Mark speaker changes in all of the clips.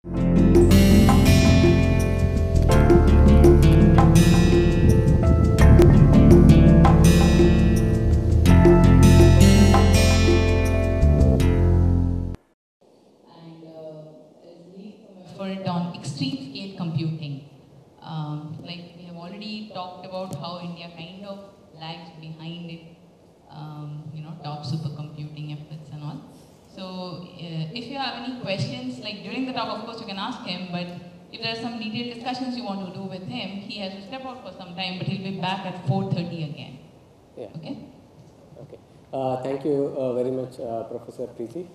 Speaker 1: Effort on extreme scale computing. Like we have already talked about how India kind of lags behind it, top supercomputing efforts and all. So if you have any questions, like during the talk, of course you can ask him, but if there are some detailed discussions you want to do with him, he has to step out for some time, but he'll be back at 4:30 again.
Speaker 2: Yeah.
Speaker 1: Okay?
Speaker 2: Okay. Thank you very much, Professor Preeti.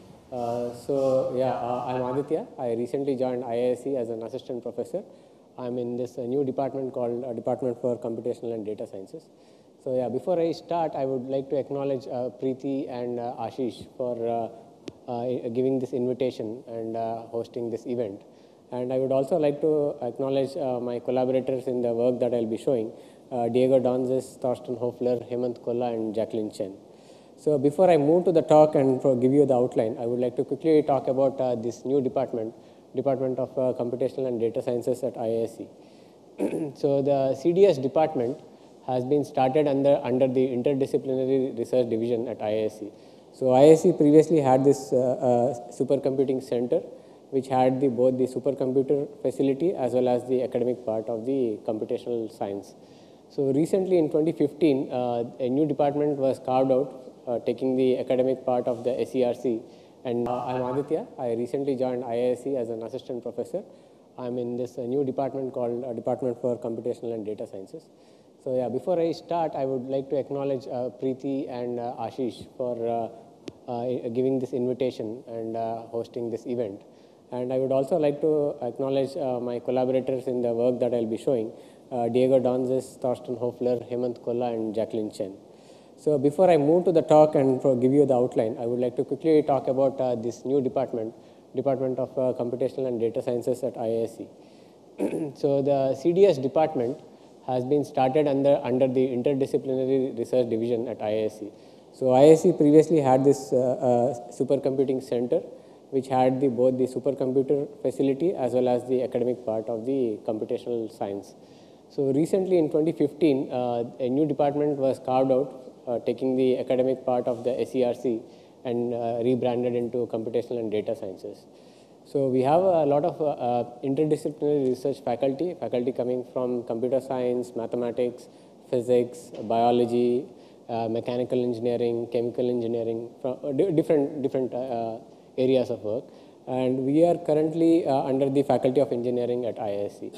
Speaker 2: I'm Aditya. I recently joined IISc as an assistant professor. I'm in this new department called Department for Computational and Data Sciences. So yeah, before I start, I would like to acknowledge Preeti and Ashish for giving this invitation and hosting this event. And I would also like to acknowledge my collaborators in the work that I'll be showing, Diego Donzes, Thorsten Hofler, Hemant Kolla, and Jacqueline Chen. So before I move to the talk and give you the outline, I would like to quickly talk about this new department, Department of Computational and Data Sciences at IISc. So the CDS department has been started under the Interdisciplinary Research Division at IISc. So IISc previously had this supercomputing center, which had both the supercomputer facility as well as the academic part of the computational science. So recently in 2015, a new department was carved out, taking the academic part of the SERC. And I'm Aditya. I recently joined IISc as an assistant professor. I'm in this new department called Department for Computational and Data Sciences. So yeah, before I start, I would like to acknowledge Preeti and Ashish for giving this invitation and hosting this event. And I would also like to acknowledge my collaborators in the work that I'll be showing, Diego Donzes, Thorsten Hofler, Hemant Kolla, and Jacqueline Chen. So before I move to the talk and give you the outline, I would like to quickly talk about this new department, Department of Computational and Data Sciences at IISc. So the CDS department has been started under the Interdisciplinary Research Division at IISc. So IISc previously had this supercomputing center, which had both the supercomputer facility as well as the academic part of the computational science. So recently in 2015, a new department was carved out, taking the academic part of the SERC and rebranded into computational and data sciences. So we have a lot of interdisciplinary research faculty coming from computer science, mathematics, physics, biology, mechanical engineering, chemical engineering, from different areas of work. And we are currently under the Faculty of Engineering at IISc.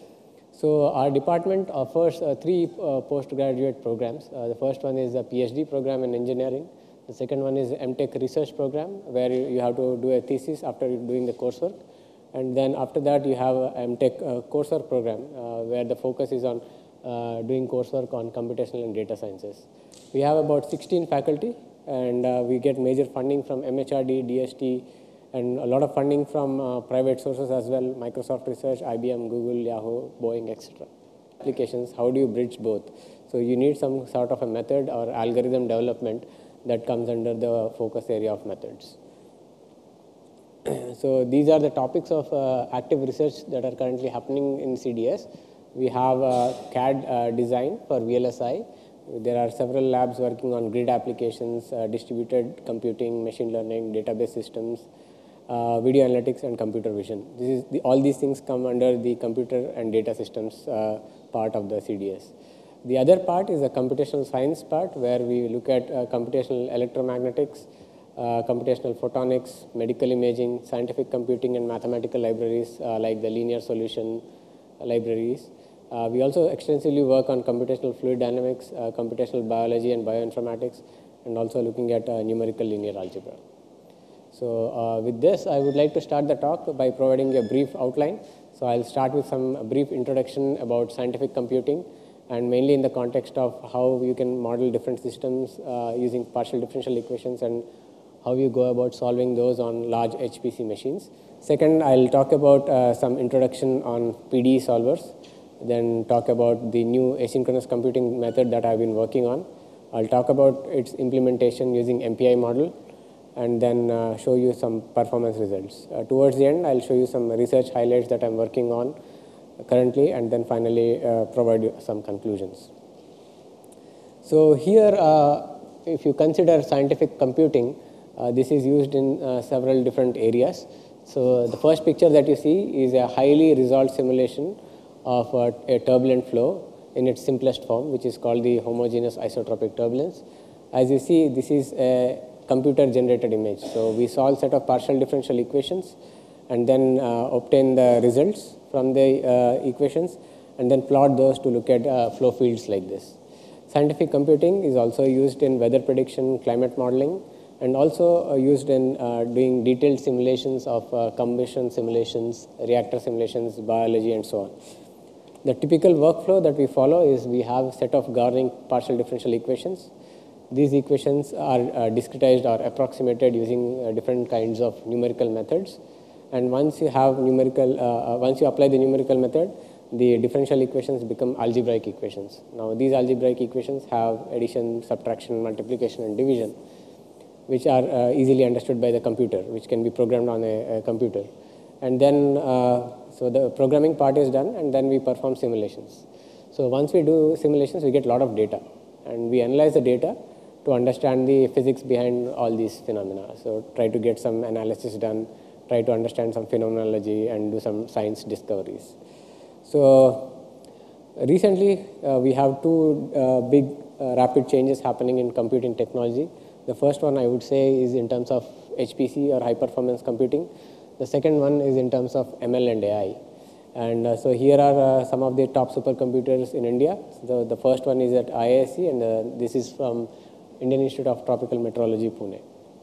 Speaker 2: So our department offers three postgraduate programs. The first one is a PhD program in engineering. The second one is MTech research program, where you have to do a thesis after doing the coursework. And then after that, you have a MTech coursework program, where the focus is on doing coursework on computational and data sciences. We have about 16 faculty, and we get major funding from MHRD, DST, and a lot of funding from private sources as well, Microsoft Research, IBM, Google, Yahoo, Boeing, etc. Applications, how do you bridge both? So you need some sort of a method or algorithm development that comes under the focus area of methods. So these are the topics of active research that are currently happening in CDS. We have CAD design for VLSI. There are several labs working on grid applications, distributed computing, machine learning, database systems, video analytics, and computer vision. All these things come under the computer and data systems part of the CDS. The other part is the computational science part, where we look at computational electromagnetics, computational photonics, medical imaging, scientific computing, and mathematical libraries like the linear solution libraries. We also extensively work on computational fluid dynamics, computational biology and bioinformatics, and also looking at numerical linear algebra. So with this, I would like to start the talk by providing a brief outline. So I'll start with some brief introduction about scientific computing, and mainly in the context of how you can model different systems using partial differential equations and how you go about solving those on large HPC machines. Second, I'll talk about some introduction on PDE solvers, then talk about the new asynchronous computing method that I've been working on. I'll talk about its implementation using MPI model, and then show you some performance results. Towards the end, I'll show you some research highlights that I'm working on currently, and then finally provide you some conclusions. So here, if you consider scientific computing, this is used in several different areas. So the first picture that you see is a highly resolved simulation of a turbulent flow in its simplest form, which is called the homogeneous isotropic turbulence. As you see, this is a computer-generated image. So we solve a set of partial differential equations and then obtain the results from the equations and then plot those to look at flow fields like this. Scientific computing is also used in weather prediction, climate modeling, and also used in doing detailed simulations of combustion simulations, reactor simulations, biology, and so on. The typical workflow that we follow is we have a set of governing partial differential equations. These equations are discretized or approximated using different kinds of numerical methods. And once you have once you apply the numerical method, the differential equations become algebraic equations. Now, these algebraic equations have addition, subtraction, multiplication, and division, which are easily understood by the computer, which can be programmed on a computer. And then, so the programming part is done, and then we perform simulations. So once we do simulations, we get a lot of data, and we analyze the data to understand the physics behind all these phenomena. So try to get some analysis done, try to understand some phenomenology, and do some science discoveries. So recently, we have two big rapid changes happening in computing technology. The first one I would say is in terms of HPC or high performance computing. The second one is in terms of ML and AI. And so here are some of the top supercomputers in India. So the first one is at IISc, and this is from Indian Institute of Tropical Meteorology, Pune.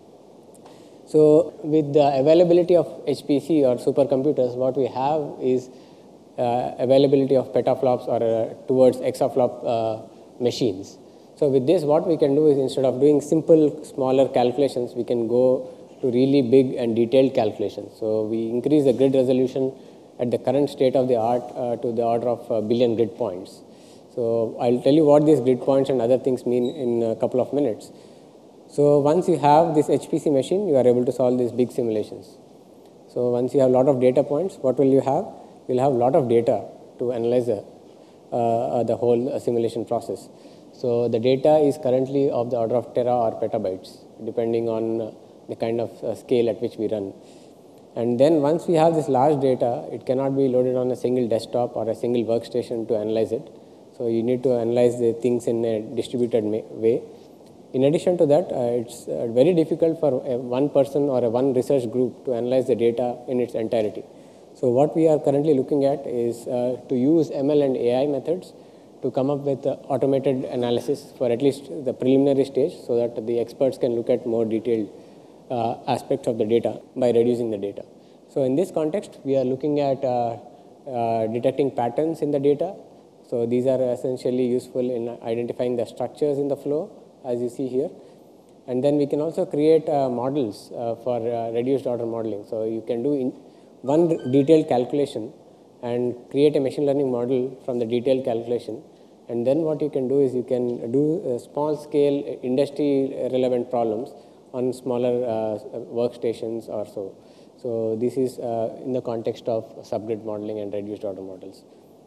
Speaker 2: So with the availability of HPC or supercomputers, what we have is availability of petaflops or towards exaflop machines. So with this, what we can do is instead of doing simple, smaller calculations, we can go to really big and detailed calculations. So we increase the grid resolution at the current state of the art to the order of a billion grid points. So I'll tell you what these grid points and other things mean in a couple of minutes. So once you have this HPC machine, you are able to solve these big simulations. So once you have a lot of data points, what will you have? You'll have a lot of data to analyze the whole simulation process. So the data is currently of the order of tera or petabytes, depending on the kind of scale at which we run. And then once we have this large data, it cannot be loaded on a single desktop or a single workstation to analyze it. So you need to analyze the things in a distributed way. In addition to that, it's very difficult for one person or one research group to analyze the data in its entirety. So what we are currently looking at is to use ML and AI methods to come up with automated analysis for at least the preliminary stage so that the experts can look at more detailed aspects of the data by reducing the data. So in this context, we are looking at detecting patterns in the data. So these are essentially useful in identifying the structures in the flow, as you see here. And then we can also create models for reduced order modeling. So you can do one detailed calculation and create a machine learning model from the detailed calculation. And then what you can do is you can do small scale industry relevant problems on smaller workstations or so. So this is in the context of subgrid modeling and reduced order models.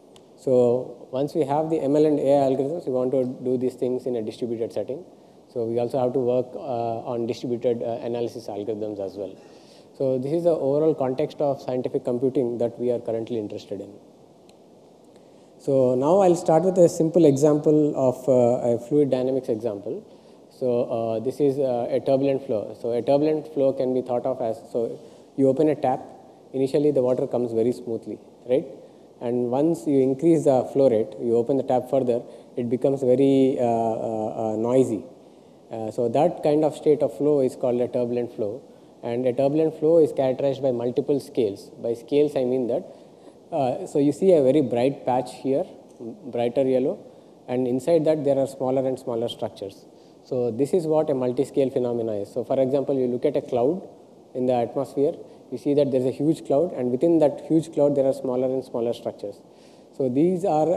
Speaker 2: So once we have the ML and AI algorithms, we want to do these things in a distributed setting. So we also have to work on distributed analysis algorithms as well. So this is the overall context of scientific computing that we are currently interested in. So now I'll start with a simple example of a fluid dynamics example. So this is a turbulent flow. So a turbulent flow can be thought of as, so you open a tap, initially the water comes very smoothly, right? And once you increase the flow rate, you open the tap further, it becomes very noisy. So that kind of state of flow is called a turbulent flow. And a turbulent flow is characterized by multiple scales. By scales, I mean that, so you see a very bright patch here, brighter yellow, and inside that there are smaller and smaller structures. So this is what a multi-scale phenomena is. So for example, you look at a cloud in the atmosphere, you see that there is a huge cloud, and within that huge cloud there are smaller and smaller structures. So these are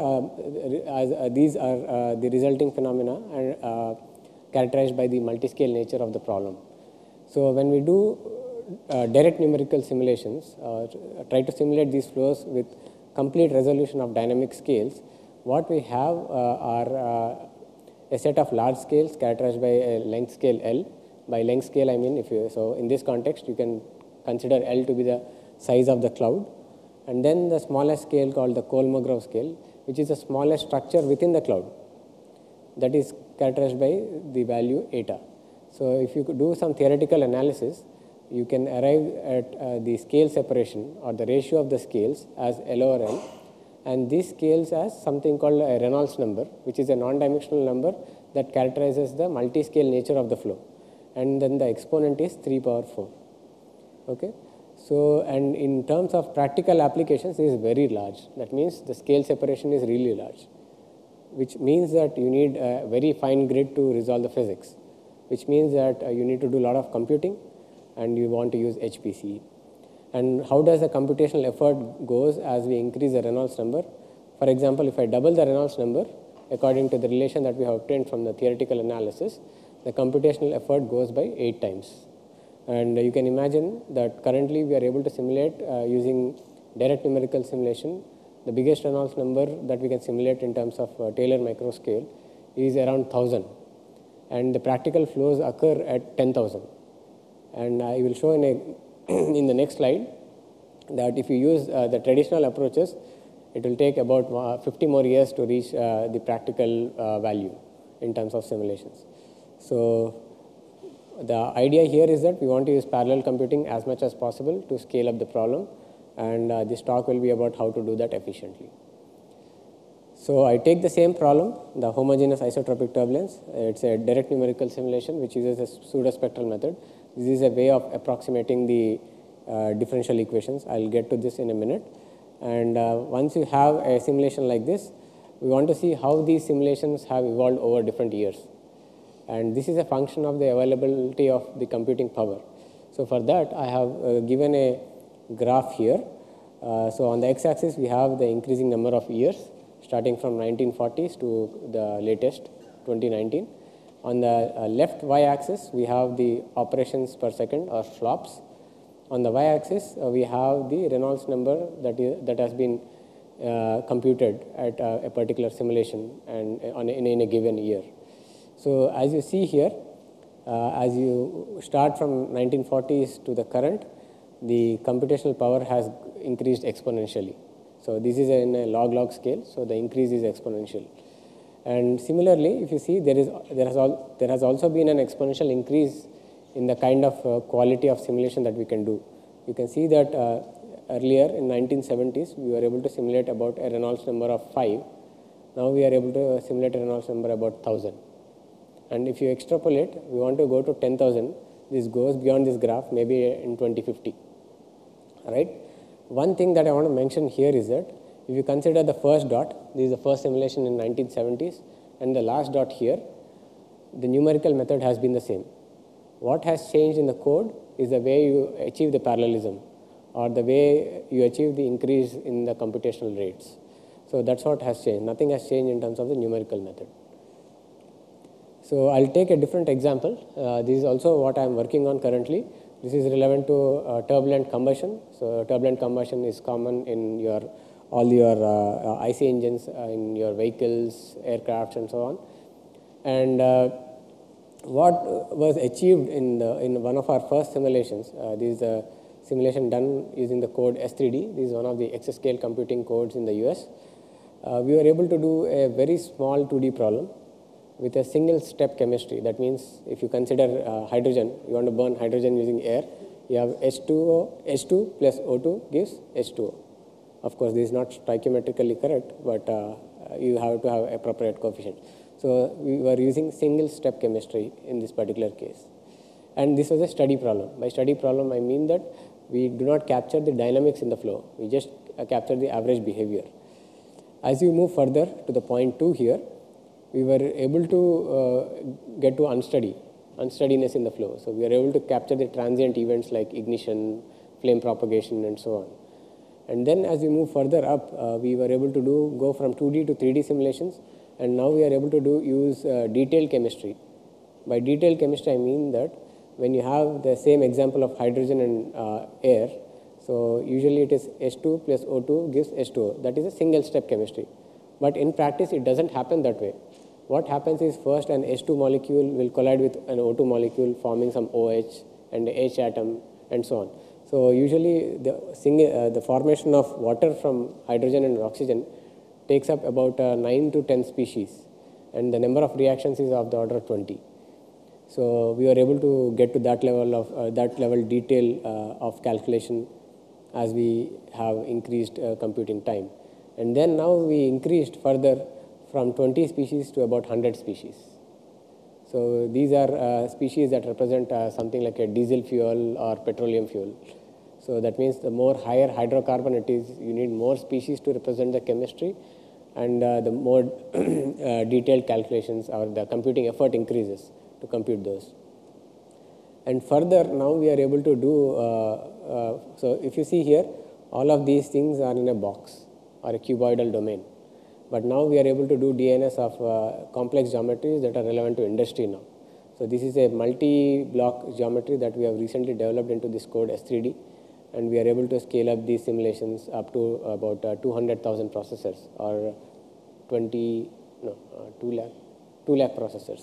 Speaker 2: the resulting phenomena and characterized by the multi-scale nature of the problem. So when we do direct numerical simulations, try to simulate these flows with complete resolution of dynamic scales, what we have are a set of large scales characterized by a length scale L. By length scale, I mean, so in this context, you can consider L to be the size of the cloud, and then the smallest scale called the Kolmogorov scale, which is the smallest structure within the cloud, that is characterized by the value eta. So if you could do some theoretical analysis, you can arrive at the scale separation or the ratio of the scales as L over L, and these scales as something called a Reynolds number, which is a non-dimensional number that characterizes the multi-scale nature of the flow, and then the exponent is 3 power 4. Okay. So, and in terms of practical applications, it is very large. That means the scale separation is really large, which means that you need a very fine grid to resolve the physics, which means that you need to do a lot of computing and you want to use HPC. And how does the computational effort goes as we increase the Reynolds number? For example, if I double the Reynolds number, according to the relation that we have obtained from the theoretical analysis, the computational effort goes by 8 times. And you can imagine that currently we are able to simulate using direct numerical simulation. The biggest Reynolds number that we can simulate in terms of Taylor microscale is around 1000. And the practical flows occur at 10,000. And I will show in the next slide that if you use the traditional approaches, it will take about 50 more years to reach the practical value in terms of simulations. So the idea here is that we want to use parallel computing as much as possible to scale up the problem, and this talk will be about how to do that efficiently. So I take the same problem, the homogeneous isotropic turbulence. It's a direct numerical simulation which uses a pseudospectral method. This is a way of approximating the differential equations. I'll get to this in a minute. And once you have a simulation like this, we want to see how these simulations have evolved over different years. And this is a function of the availability of the computing power. So for that, I have given a graph here. So on the x-axis, we have the increasing number of years, starting from 1940s to the latest, 2019. On the left y-axis, we have the operations per second, or flops. On the y-axis, we have the Reynolds number that has been computed at a particular simulation and in a given year. So as you see here, as you start from 1940s to the current, the computational power has increased exponentially. So this is in a log-log scale, so the increase is exponential. And similarly, if you see, there has also been an exponential increase in the kind of quality of simulation that we can do. You can see that earlier in 1970s, we were able to simulate about a Reynolds number of 5. Now we are able to simulate a Reynolds number about 1000. And if you extrapolate, we want to go to 10,000. This goes beyond this graph, maybe in 2050. All right. One thing that I want to mention here is that if you consider the first dot, this is the first simulation in 1970s, and the last dot here, the numerical method has been the same. What has changed in the code is the way you achieve the parallelism, or the way you achieve the increase in the computational rates. So that's what has changed. Nothing has changed in terms of the numerical method. So I'll take a different example. This is also what I'm working on currently. This is relevant to turbulent combustion. So turbulent combustion is common in all your IC engines, in your vehicles, aircrafts, and so on. And what was achieved in one of our first simulations, this is a simulation done using the code S3D. This is one of the exascale computing codes in the US. We were able to do a very small 2D problem with a single step chemistry. That means if you consider hydrogen, you want to burn hydrogen using air, you have H2 plus O2 gives H2O. Of course, this is not stoichiometrically correct, but you have to have appropriate coefficient. So we were using single step chemistry in this particular case. And this was a study problem. By study problem, I mean that we do not capture the dynamics in the flow. We just capture the average behavior. As you move further to the point 2 here, we were able to get to unsteadiness in the flow. So we are able to capture the transient events like ignition, flame propagation, and so on. And then as we move further up, we were able to go from 2D to 3D simulations, and now we are able to use detailed chemistry. By detailed chemistry, I mean that when you have the same example of hydrogen and air, so usually it is H2 plus O2 gives H2O. That is a single step chemistry. But in practice, it doesn't happen that way. What happens is first an H2 molecule will collide with an O2 molecule, forming some OH and H atom and so on. So usually the formation of water from hydrogen and oxygen takes up about 9 to 10 species, and the number of reactions is of the order of 20. So we were able to get to that level of detail of calculation as we have increased computing time. And then now we increased further from 20 species to about 100 species. So these are species that represent something like a diesel fuel or petroleum fuel. So that means the more higher hydrocarbon it is, you need more species to represent the chemistry, and the more detailed calculations or the computing effort increases to compute those. And further, now we are able to do, so if you see here, all of these things are in a box or a cuboidal domain. But now we are able to do DNS of complex geometries that are relevant to industry now. So this is a multi-block geometry that we have recently developed into this code S3D, and we are able to scale up these simulations up to about 200,000 processors or 2 lakh processors.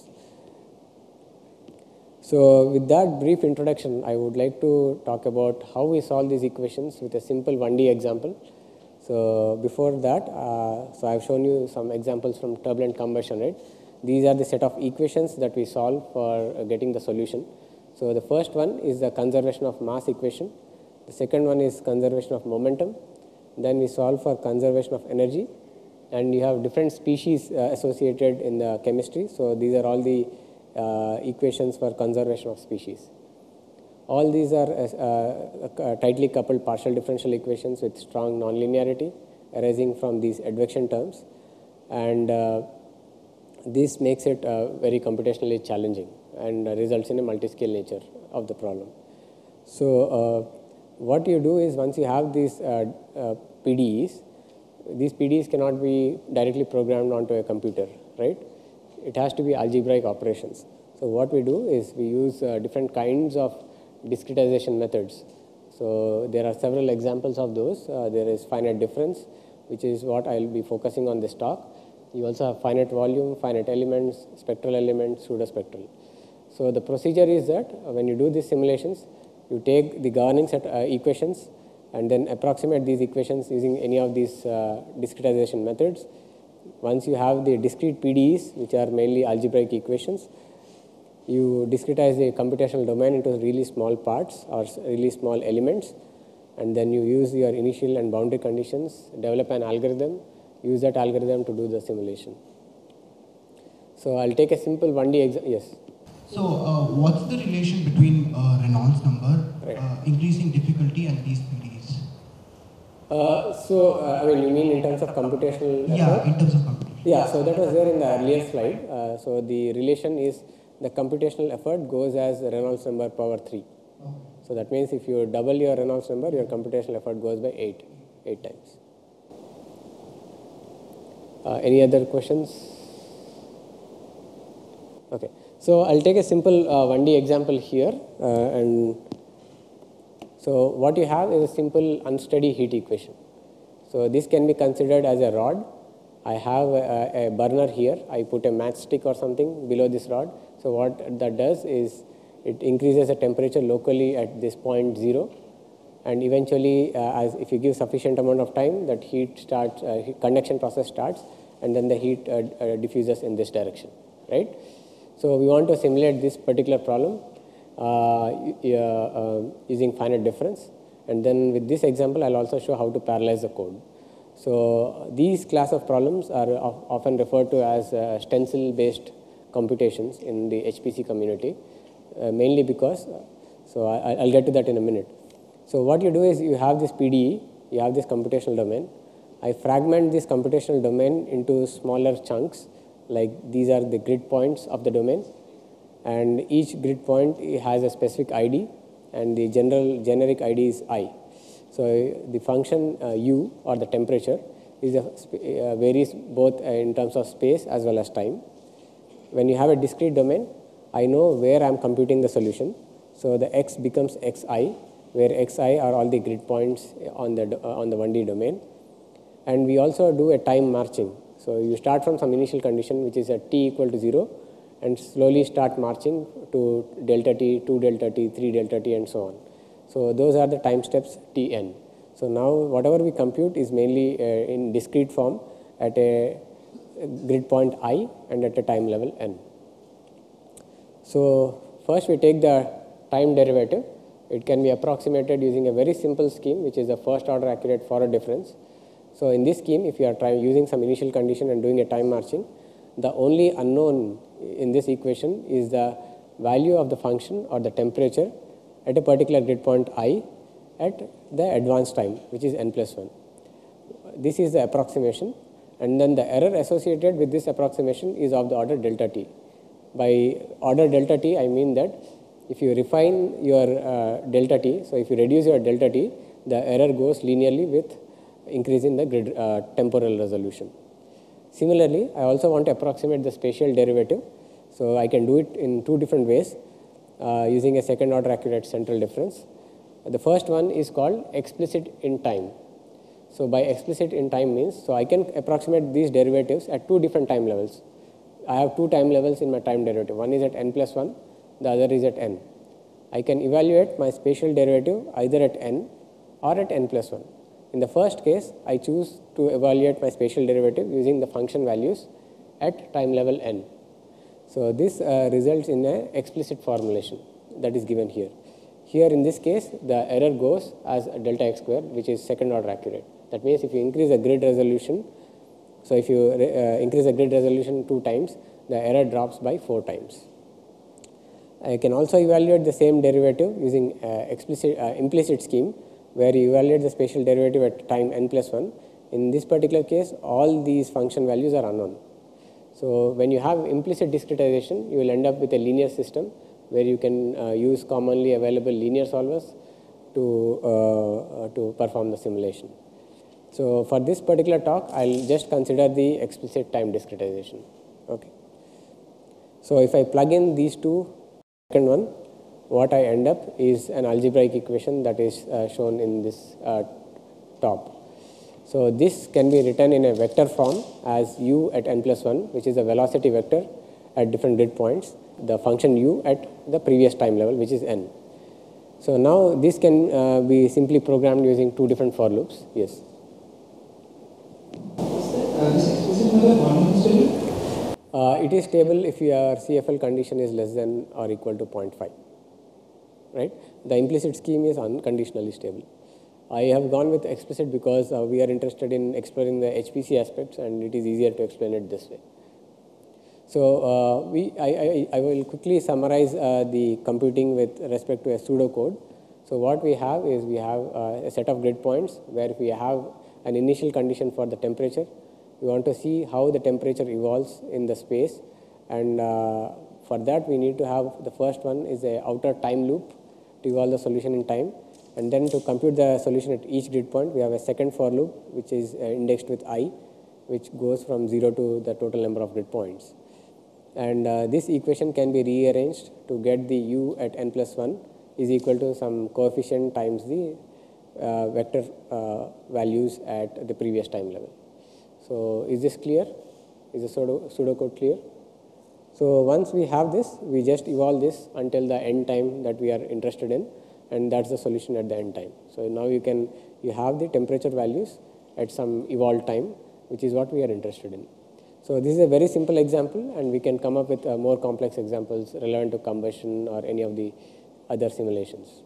Speaker 2: So with that brief introduction, I would like to talk about how we solve these equations with a simple 1D example. So before that, so I've shown you some examples from turbulent combustion, right? These are the set of equations that we solve for getting the solution. So the first one is the conservation of mass equation. The second one is conservation of momentum. Then we solve for conservation of energy. And you have different species associated in the chemistry. So these are all the equations for conservation of species. All these are tightly coupled partial differential equations with strong nonlinearity arising from these advection terms, and this makes it very computationally challenging and results in a multi-scale nature of the problem. So what you do is, once you have these PDEs, these PDEs cannot be directly programmed onto a computer, right? It has to be algebraic operations. So what we do is we use different kinds of discretization methods. So there are several examples of those. There is finite difference, which is what I'll be focusing on this talk. You also have finite volume, finite elements, spectral elements, pseudospectral. So the procedure is that when you do these simulations, you take the governing set equations and then approximate these equations using any of these discretization methods. Once you have the discrete PDEs, which are mainly algebraic equations, you discretize the computational domain into really small parts or really small elements, and then you use your initial and boundary conditions, develop an algorithm, use that algorithm to do the simulation. So I'll take a simple 1D example. Yes?
Speaker 3: So what's the relation between Reynolds number,
Speaker 2: Right.
Speaker 3: increasing difficulty, and these PDEs?
Speaker 2: I mean, you mean in terms of computational effort?
Speaker 3: Yeah, in terms of computation.
Speaker 2: Yeah, so that was there in the earlier slide. So the relation is the computational effort goes as Reynolds number power 3. So that means if you double your Reynolds number, your computational effort goes by 8 times. Any other questions? Okay, so I'll take a simple 1D example here. And so what you have is a simple unsteady heat equation. So this can be considered as a rod. I have a burner here. I put a matchstick or something below this rod. So what that does is it increases the temperature locally at this point 0, and eventually, as if you give sufficient amount of time, that heat starts, conduction process starts, and then the heat diffuses in this direction, right? So we want to simulate this particular problem using finite difference, and then with this example, I'll also show how to parallelize the code. So these class of problems are often referred to as stencil-based computations in the HPC community, mainly because, so I'll get to that in a minute. So what you do is you have this PDE, you have this computational domain. I fragment this computational domain into smaller chunks, like these are the grid points of the domain, and each grid point has a specific ID, and the generic ID is I. So the function U, or the temperature, is varies both in terms of space as well as time. When you have a discrete domain, I know where I am computing the solution. So the x becomes xi, where xi are all the grid points on the 1D domain. And we also do a time marching. So you start from some initial condition, which is at t equal to 0, and slowly start marching to delta t, 2 delta t, 3 delta t, and so on. So those are the time steps Tn. So now whatever we compute is mainly in discrete form at a grid point I and at a time level n. So first we take the time derivative. It can be approximated using a very simple scheme, which is the first order accurate forward difference. So in this scheme, if you are using some initial condition and doing a time marching, the only unknown in this equation is the value of the function or the temperature at a particular grid point I at the advanced time, which is n plus 1. This is the approximation, and then the error associated with this approximation is of the order delta t. By order delta t, I mean that if you refine your delta t, so if you reduce your delta t, the error goes linearly with increase in the grid temporal resolution. Similarly, I also want to approximate the spatial derivative. So I can do it in two different ways using a second order accurate central difference. The first one is called explicit in time. So by explicit in time means, so I can approximate these derivatives at two different time levels. I have two time levels in my time derivative. One is at n plus 1, the other is at n. I can evaluate my spatial derivative either at n or at n plus 1. In the first case, I choose to evaluate my spatial derivative using the function values at time level n. So this results in an explicit formulation that is given here. Here in this case, the error goes as delta x square, which is second order accurate. That means if you increase the grid resolution, so if you increase the grid resolution 2 times, the error drops by 4 times. I can also evaluate the same derivative using implicit scheme, where you evaluate the spatial derivative at time n plus 1. In this particular case, all these function values are unknown. So when you have implicit discretization, you will end up with a linear system where you can use commonly available linear solvers to perform the simulation. So for this particular talk, I'll just consider the explicit time discretization. Okay. So if I plug in these two, second one, what I end up is an algebraic equation that is shown in this top. So this can be written in a vector form as u at n plus 1, which is a velocity vector at different grid points, the function u at the previous time level, which is n. So now this can be simply programmed using two different for loops. Yes.
Speaker 4: This explicit method volume stable?
Speaker 2: It is stable if your CFL condition is less than or equal to 0.5. Right? The implicit scheme is unconditionally stable. I have gone with explicit because we are interested in exploring the HPC aspects, and it is easier to explain it this way. So I will quickly summarize the computing with respect to a pseudocode. So what we have is we have a set of grid points where we have an initial condition for the temperature. We want to see how the temperature evolves in the space, and for that we need to have the first one is a outer time loop to evolve the solution in time, and then to compute the solution at each grid point we have a second for loop which is indexed with I, which goes from 0 to the total number of grid points. And this equation can be rearranged to get the u at n plus 1 is equal to some coefficient times the vector values at the previous time level. So is this clear? Is the pseudocode clear? So once we have this, we just evolve this until the end time that we are interested in, and that's the solution at the end time. So now you have the temperature values at some evolved time, which is what we are interested in. So this is a very simple example, and we can come up with more complex examples relevant to combustion or any of the other simulations.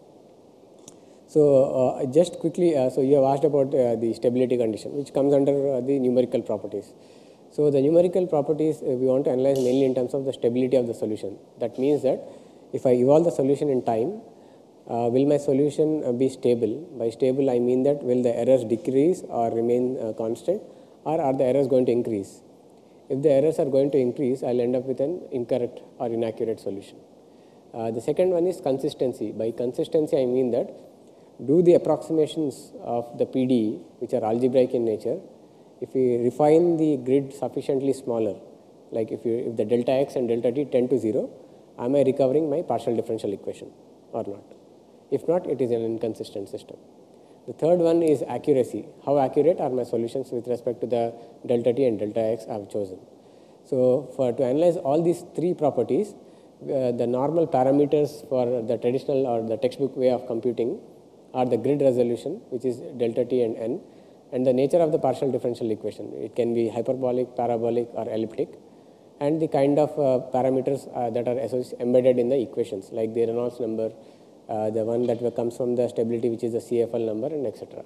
Speaker 2: So just quickly, so you have asked about the stability condition, which comes under the numerical properties. So the numerical properties we want to analyze mainly in terms of the stability of the solution. That means that if I evolve the solution in time, will my solution be stable? By stable, I mean that will the errors decrease or remain constant, or are the errors going to increase? If the errors are going to increase, I'll end up with an incorrect or inaccurate solution. The second one is consistency. By consistency, I mean that do the approximations of the PDE, which are algebraic in nature, if we refine the grid sufficiently smaller, like if the delta x and delta t tend to 0, am I recovering my partial differential equation? or not. If not, it is an inconsistent system. The third one is accuracy. How accurate are my solutions with respect to the delta t and delta x I have chosen? So to analyze all these three properties, the normal parameters for the traditional or the textbook way of computing are the grid resolution, which is delta t and n, and the nature of the partial differential equation. It can be hyperbolic, parabolic, or elliptic, and the kind of parameters that are embedded in the equations, like the Reynolds number, the one that comes from the stability, which is the CFL number, and etc.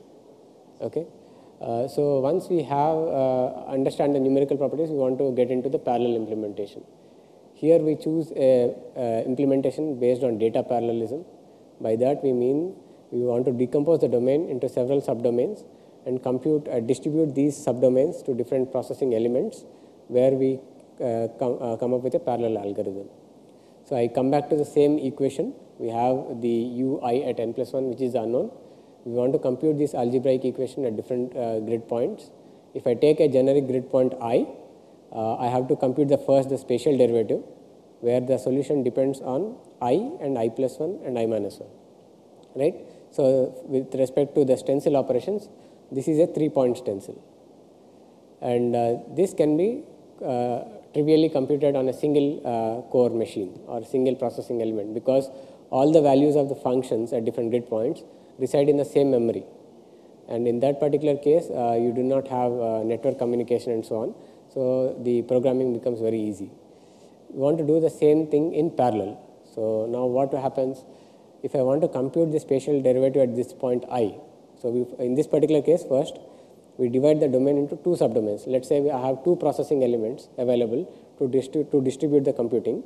Speaker 2: Okay. So once we have understand the numerical properties, we want to get into the parallel implementation. Here we choose a implementation based on data parallelism. By that we mean we want to decompose the domain into several subdomains and distribute these subdomains to different processing elements where we come up with a parallel algorithm. So I come back to the same equation. We have the ui at n plus 1, which is unknown. We want to compute this algebraic equation at different grid points. If I take a generic grid point I have to compute the spatial derivative, where the solution depends on I and I plus 1 and I minus 1. Right? So with respect to the stencil operations, this is a 3-point stencil. And this can be trivially computed on a single core machine or single processing element, because all the values of the functions at different grid points reside in the same memory. And in that particular case, you do not have network communication and so on. So the programming becomes very easy. We want to do the same thing in parallel. So now what happens if I want to compute the spatial derivative at this point I? So in this particular case, first we divide the domain into two subdomains. Let's say I have two processing elements available to distribute the computing.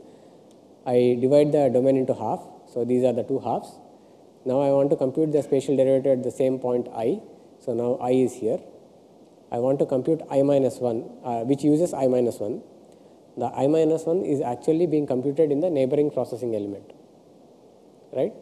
Speaker 2: I divide the domain into half. So these are the two halves. Now I want to compute the spatial derivative at the same point I. So now I is here. I want to compute I minus 1, which uses I minus 1. The I minus 1 is actually being computed in the neighboring processing element. Right?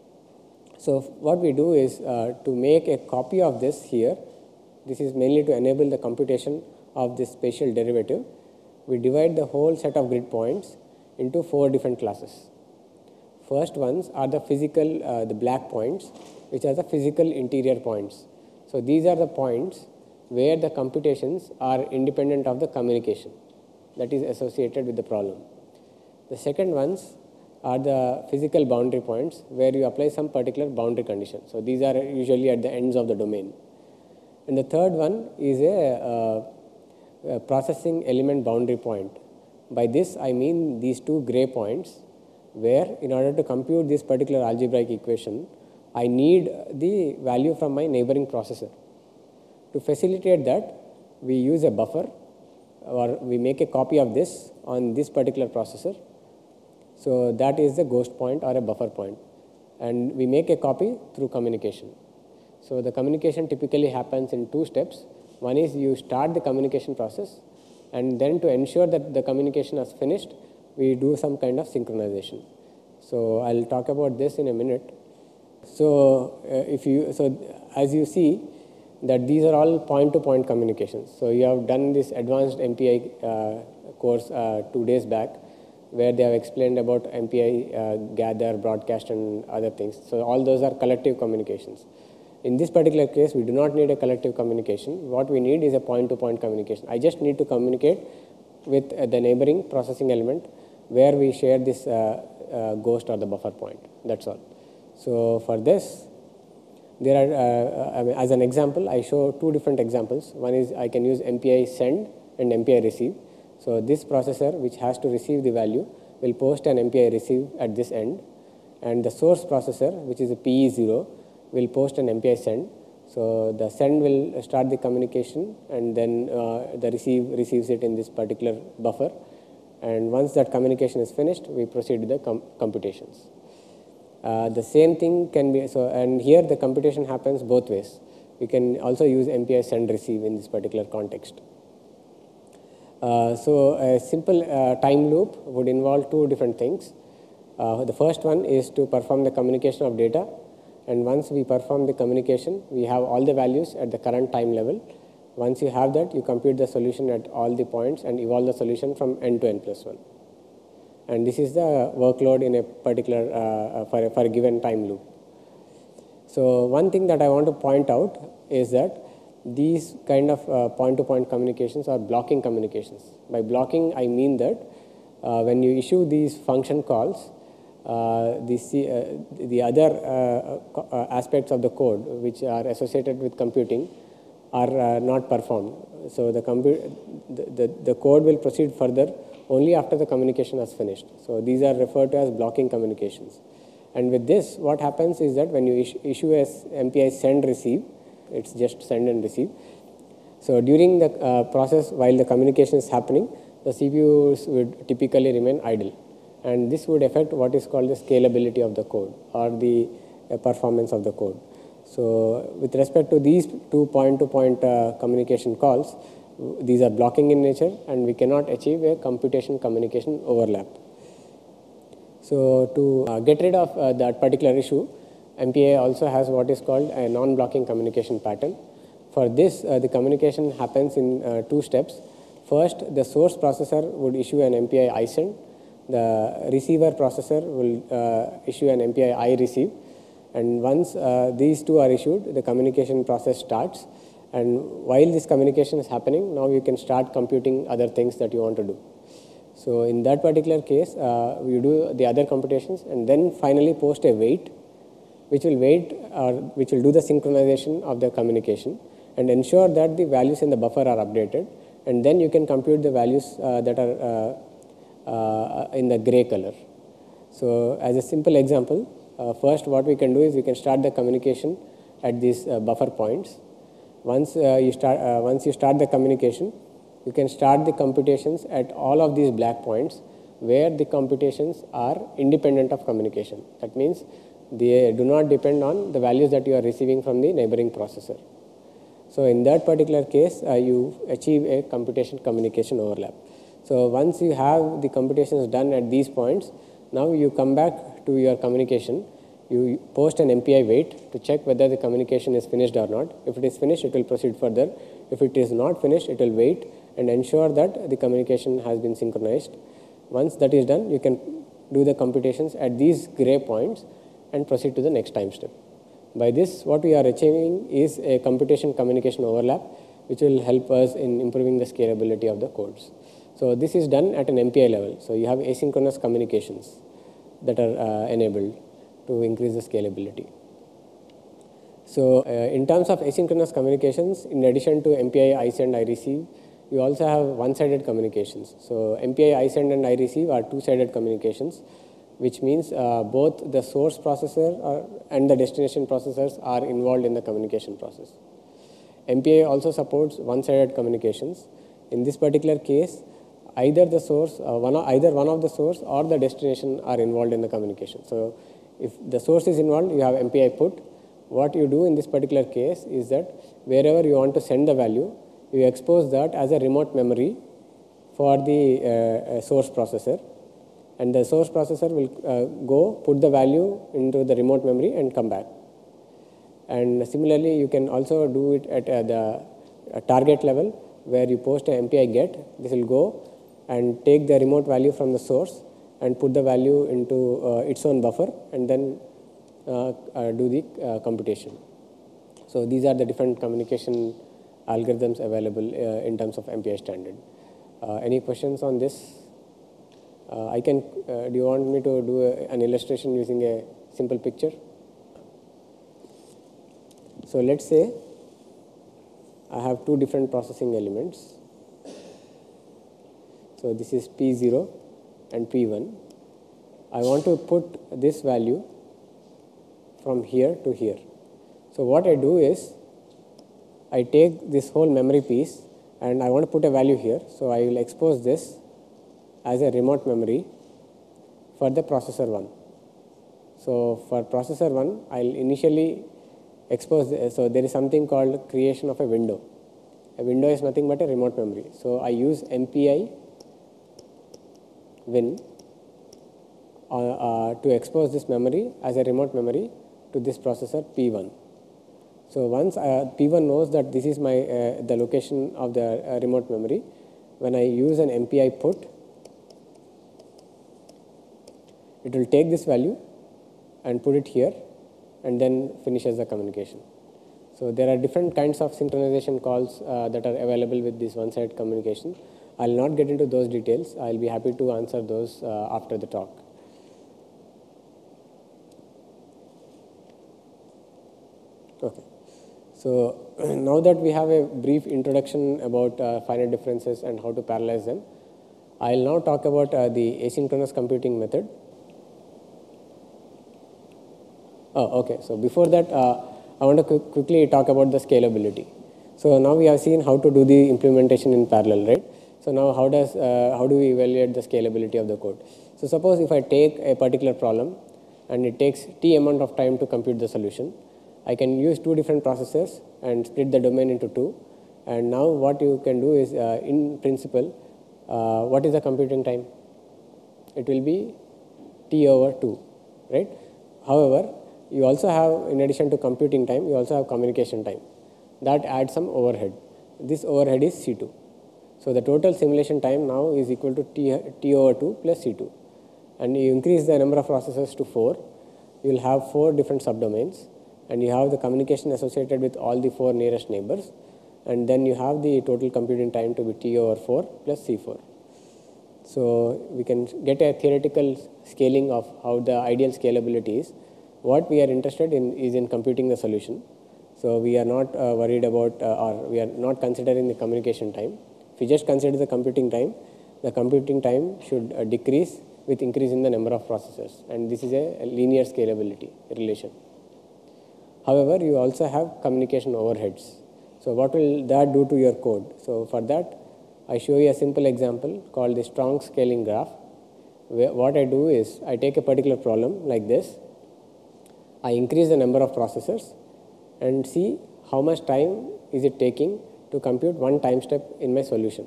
Speaker 2: So what we do is to make a copy of this here. This is mainly to enable the computation of this spatial derivative. We divide the whole set of grid points into 4 different classes. First ones are the physical, the black points, which are the physical interior points. So these are the points where the computations are independent of the communication that is associated with the problem. The second ones are the physical boundary points where you apply some particular boundary condition. So these are usually at the ends of the domain. And the third one is a processing element boundary point. By this I mean these two gray points, where in order to compute this particular algebraic equation, I need the value from my neighboring processor. To facilitate that, we use a buffer, or we make a copy of this on this particular processor. So that is the ghost point or a buffer point. And we make a copy through communication. So the communication typically happens in 2 steps. One is you start the communication process, and then to ensure that the communication is finished, we do some kind of synchronization. So I'll talk about this in a minute. So as you see, that these are all point-to-point communications. So you have done this advanced MPI course 2 days back, where they have explained about MPI gather, broadcast, and other things. So all those are collective communications. In this particular case, we do not need a collective communication. What we need is a point-to-point communication. I just need to communicate with the neighboring processing element where we share this ghost or the buffer point. That's all. So for this, there are, as an example, I show 2 different examples. One is I can use MPI send and MPI receive. So this processor, which has to receive the value, will post an MPI receive at this end, and the source processor, which is a PE0, will post an MPI send. So the send will start the communication, and then the receive receives it in this particular buffer. And once that communication is finished, we proceed with the computations. The same thing can be, and here the computation happens both ways. We can also use MPI send receive in this particular context. So a simple time loop would involve 2 different things. The first one is to perform the communication of data, and once we perform the communication, we have all the values at the current time level. Once you have that, you compute the solution at all the points and evolve the solution from n to n plus 1. And this is the workload in a particular, for a given time loop. So one thing that I want to point out is that these kind of point-to-point communications are blocking communications. By blocking, I mean that when you issue these function calls, the other aspects of the code which are associated with computing are not performed. So the code will proceed further only after the communication has finished. So these are referred to as blocking communications. And with this, what happens is that when you issue a MPI send receive, it's just send and receive. So during the process, while the communication is happening, the CPUs would typically remain idle. And this would affect what is called the scalability of the code or the performance of the code. So with respect to these two point-to-point communication calls, these are blocking in nature, and we cannot achieve a computation-communication overlap. So to get rid of that particular issue, MPI also has what is called a non-blocking communication pattern. For this, the communication happens in two steps. First, the source processor would issue an MPI ISEND. The receiver processor will issue an MPI IReceive. And once these two are issued, the communication process starts. And while this communication is happening, now you can start computing other things that you want to do. So in that particular case, you do the other computations and then finally post a wait, which will do the synchronization of the communication and ensure that the values in the buffer are updated. And then you can compute the values that are in the gray color. So as a simple example, first what we can do is we can start the communication at these buffer points. Once you start the communication, you can start the computations at all of these black points where the computations are independent of communication. That means they do not depend on the values that you are receiving from the neighboring processor. So in that particular case, you achieve a computation-communication overlap. So once you have the computations done at these points, now you come back to your communication. You post an MPI wait to check whether the communication is finished or not. If it is finished, it will proceed further. If it is not finished, it will wait and ensure that the communication has been synchronized. Once that is done, you can do the computations at these gray points and proceed to the next time step. By this, what we are achieving is a computation-communication overlap, which will help us in improving the scalability of the codes. So this is done at an MPI level. So you have asynchronous communications that are enabled to increase the scalability. So in terms of asynchronous communications, in addition to MPI ISEND, IReceive, you also have one-sided communications. So MPI ISEND and IReceive are two-sided communications, which means both the source processor and the destination processors are involved in the communication process. MPI also supports one-sided communications. In this particular case, either the source, either one of the source or the destination are involved in the communication. So if the source is involved, you have MPI put. What you do in this particular case is that wherever you want to send the value, you expose that as a remote memory for the source processor. And the source processor will go put the value into the remote memory and come back. And similarly, you can also do it at the target level where you post an MPI get. This will go and take the remote value from the source and put the value into its own buffer and then do the computation. So these are the different communication algorithms available in terms of MPI standard. Any questions on this? Do you want me to do an illustration using a simple picture? So let's say I have two different processing elements. So this is P0 and P1. I want to put this value from here to here. So what I do is I take this whole memory piece and I want to put a value here. So I will expose this as a remote memory for the processor 1. So for processor 1, I'll initially expose, so there is something called creation of a window. A window is nothing but a remote memory. So I use MPI win to expose this memory as a remote memory to this processor P1. So once P1 knows that this is my the location of the remote memory, when I use an MPI put, it will take this value and put it here and then finishes the communication. So there are different kinds of synchronization calls that are available with this one-sided communication. I'll not get into those details. I'll be happy to answer those after the talk. Okay. So now that we have a brief introduction about finite differences and how to parallelize them, I'll now talk about the asynchronous computing method. Oh, okay. So before that, I want to quickly talk about the scalability. So now we have seen how to do the implementation in parallel, right? So now how do we evaluate the scalability of the code? So suppose if I take a particular problem and it takes t amount of time to compute the solution, I can use two different processors and split the domain into two. And now what you can do is, in principle, what is the computing time? It will be t over 2, right? However, you also have, in addition to computing time, you also have communication time. That adds some overhead. This overhead is C2. So the total simulation time now is equal to t over 2 plus C2. And you increase the number of processors to 4. You will have 4 different subdomains. And you have the communication associated with all the 4 nearest neighbors. And then you have the total computing time to be t over 4 plus C4. So we can get a theoretical scaling of how the ideal scalability is. What we are interested in is in computing the solution. So we are not worried about, or we are not considering the communication time. If we just consider the computing time should decrease with increase in the number of processors. And this is a linear scalability relation. However, you also have communication overheads. So what will that do to your code? So for that, I show you a simple example called the strong scaling graph. What I do is, I take a particular problem like this. I increase the number of processors and see how much time is it taking to compute one time step in my solution.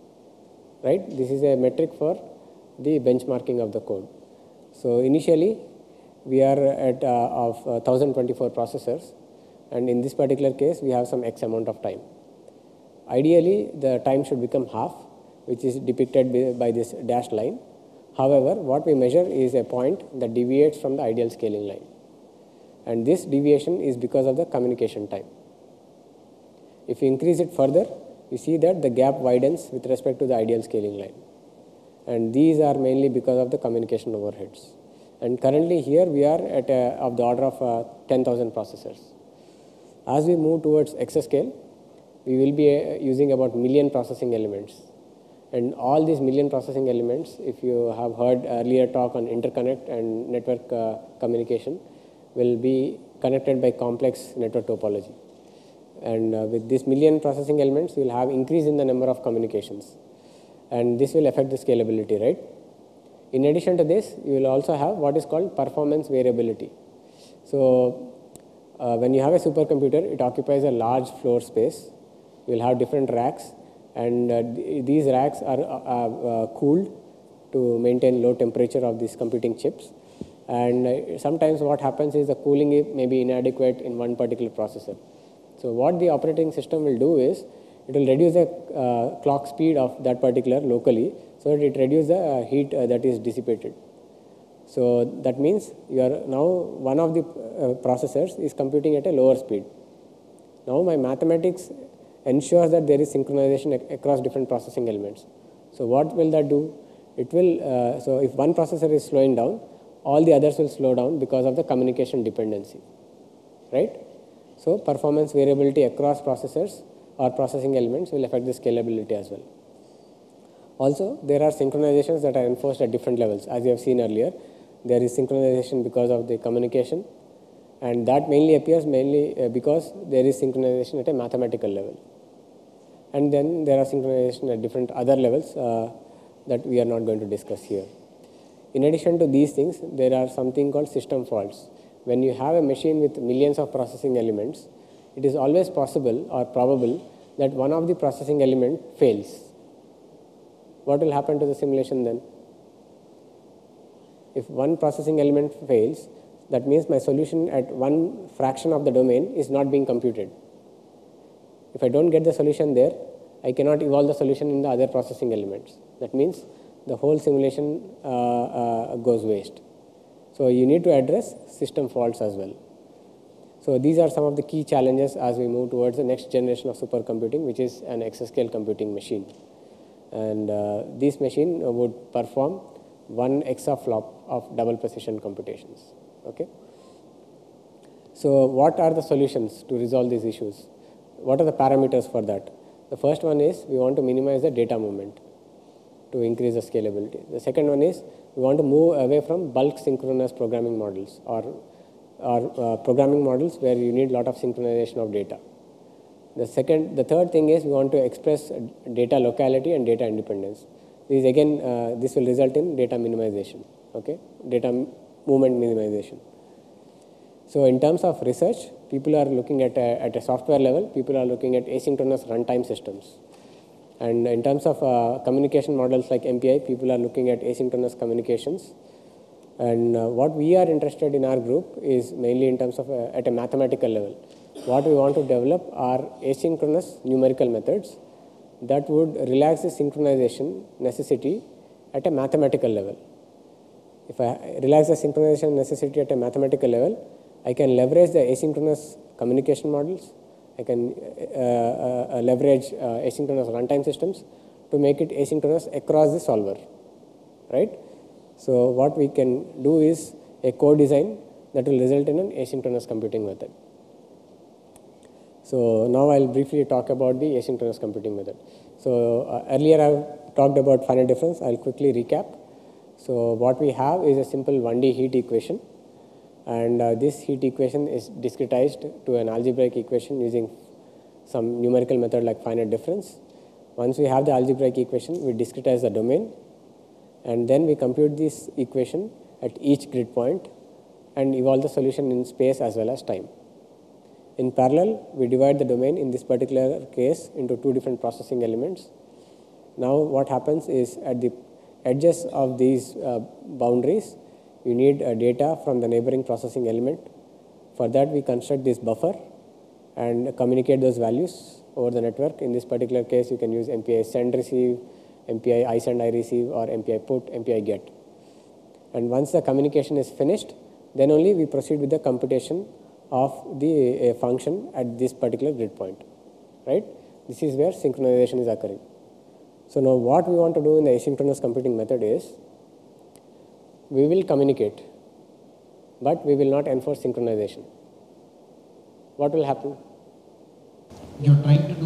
Speaker 2: Right? This is a metric for the benchmarking of the code. So initially, we are at of 1024 processors, and in this particular case, we have some X amount of time. Ideally, the time should become half, which is depicted by this dashed line. However, what we measure is a point that deviates from the ideal scaling line. And this deviation is because of the communication time. If you increase it further, you see that the gap widens with respect to the ideal scaling line. And these are mainly because of the communication overheads. And currently here we are at of the order of 10,000 processors. As we move towards exascale, we will be using about million processing elements. And all these million processing elements, if you have heard earlier talk on interconnect and network communication, will be connected by complex network topology. And with this million processing elements, you will have increase in the number of communications. And this will affect the scalability, right? In addition to this, you will also have what is called performance variability. So when you have a supercomputer, it occupies a large floor space. You will have different racks, and these racks are cooled to maintain low temperature of these computing chips. And sometimes what happens is the cooling may be inadequate in one particular processor. So what the operating system will do is, it will reduce the clock speed of that particular locally, so that it reduces the heat that is dissipated. So that means you are now one of the processors is computing at a lower speed. Now my mathematics ensures that there is synchronization across different processing elements. So what will that do? It will, so if one processor is slowing down, all the others will slow down because of the communication dependency, right? So performance variability across processors or processing elements will affect the scalability as well. Also, there are synchronizations that are enforced at different levels. As you have seen earlier, there is synchronization because of the communication, and that mainly appears because there is synchronization at a mathematical level. And then there are synchronization at different other levels that we are not going to discuss here. In addition to these things, there are something called system faults. When you have a machine with millions of processing elements, it is always possible or probable that one of the processing element fails. What will happen to the simulation then? If one processing element fails, that means my solution at one fraction of the domain is not being computed. If I don't get the solution there, I cannot evolve the solution in the other processing elements. That means the whole simulation goes waste. So you need to address system faults as well. So these are some of the key challenges as we move towards the next generation of supercomputing, which is an exascale computing machine. And this machine would perform 1 exaflop of double precision computations. Okay. So what are the solutions to resolve these issues? What are the parameters for that? The first one is we want to minimize the data movement to increase the scalability. The second one is we want to move away from bulk synchronous programming models or programming models where you need a lot of synchronization of data. The third thing is we want to express data locality and data independence. These again, this will result in data minimization, okay? Data movement minimization. So in terms of research, people are looking at a software level, people are looking at asynchronous runtime systems. And in terms of communication models like MPI, people are looking at asynchronous communications. And what we are interested in our group is mainly in terms of at a mathematical level. What we want to develop are asynchronous numerical methods that would relax the synchronization necessity at a mathematical level. If I relax the synchronization necessity at a mathematical level, I can leverage the asynchronous communication models. I can leverage asynchronous runtime systems to make it asynchronous across the solver, right? So what we can do is a co-design that will result in an asynchronous computing method. So now I'll briefly talk about the asynchronous computing method. So earlier I've talked about finite difference. I'll quickly recap. So what we have is a simple 1D heat equation. And this heat equation is discretized to an algebraic equation using some numerical method like finite difference. Once we have the algebraic equation, we discretize the domain. And then we compute this equation at each grid point and evolve the solution in space as well as time. In parallel, we divide the domain in this particular case into 2 different processing elements. Now what happens is at the edges of these boundaries, you need data from the neighboring processing element. For that, we construct this buffer and communicate those values over the network. In this particular case, you can use MPI send receive, MPI I send I receive, or MPI put, MPI get. And once the communication is finished, then only we proceed with the computation of the function at this particular grid point, right? This is where synchronization is occurring. So now what we want to do in the asynchronous computing method is, we will communicate, but we will not enforce synchronization. What will happen?
Speaker 3: You're trying to do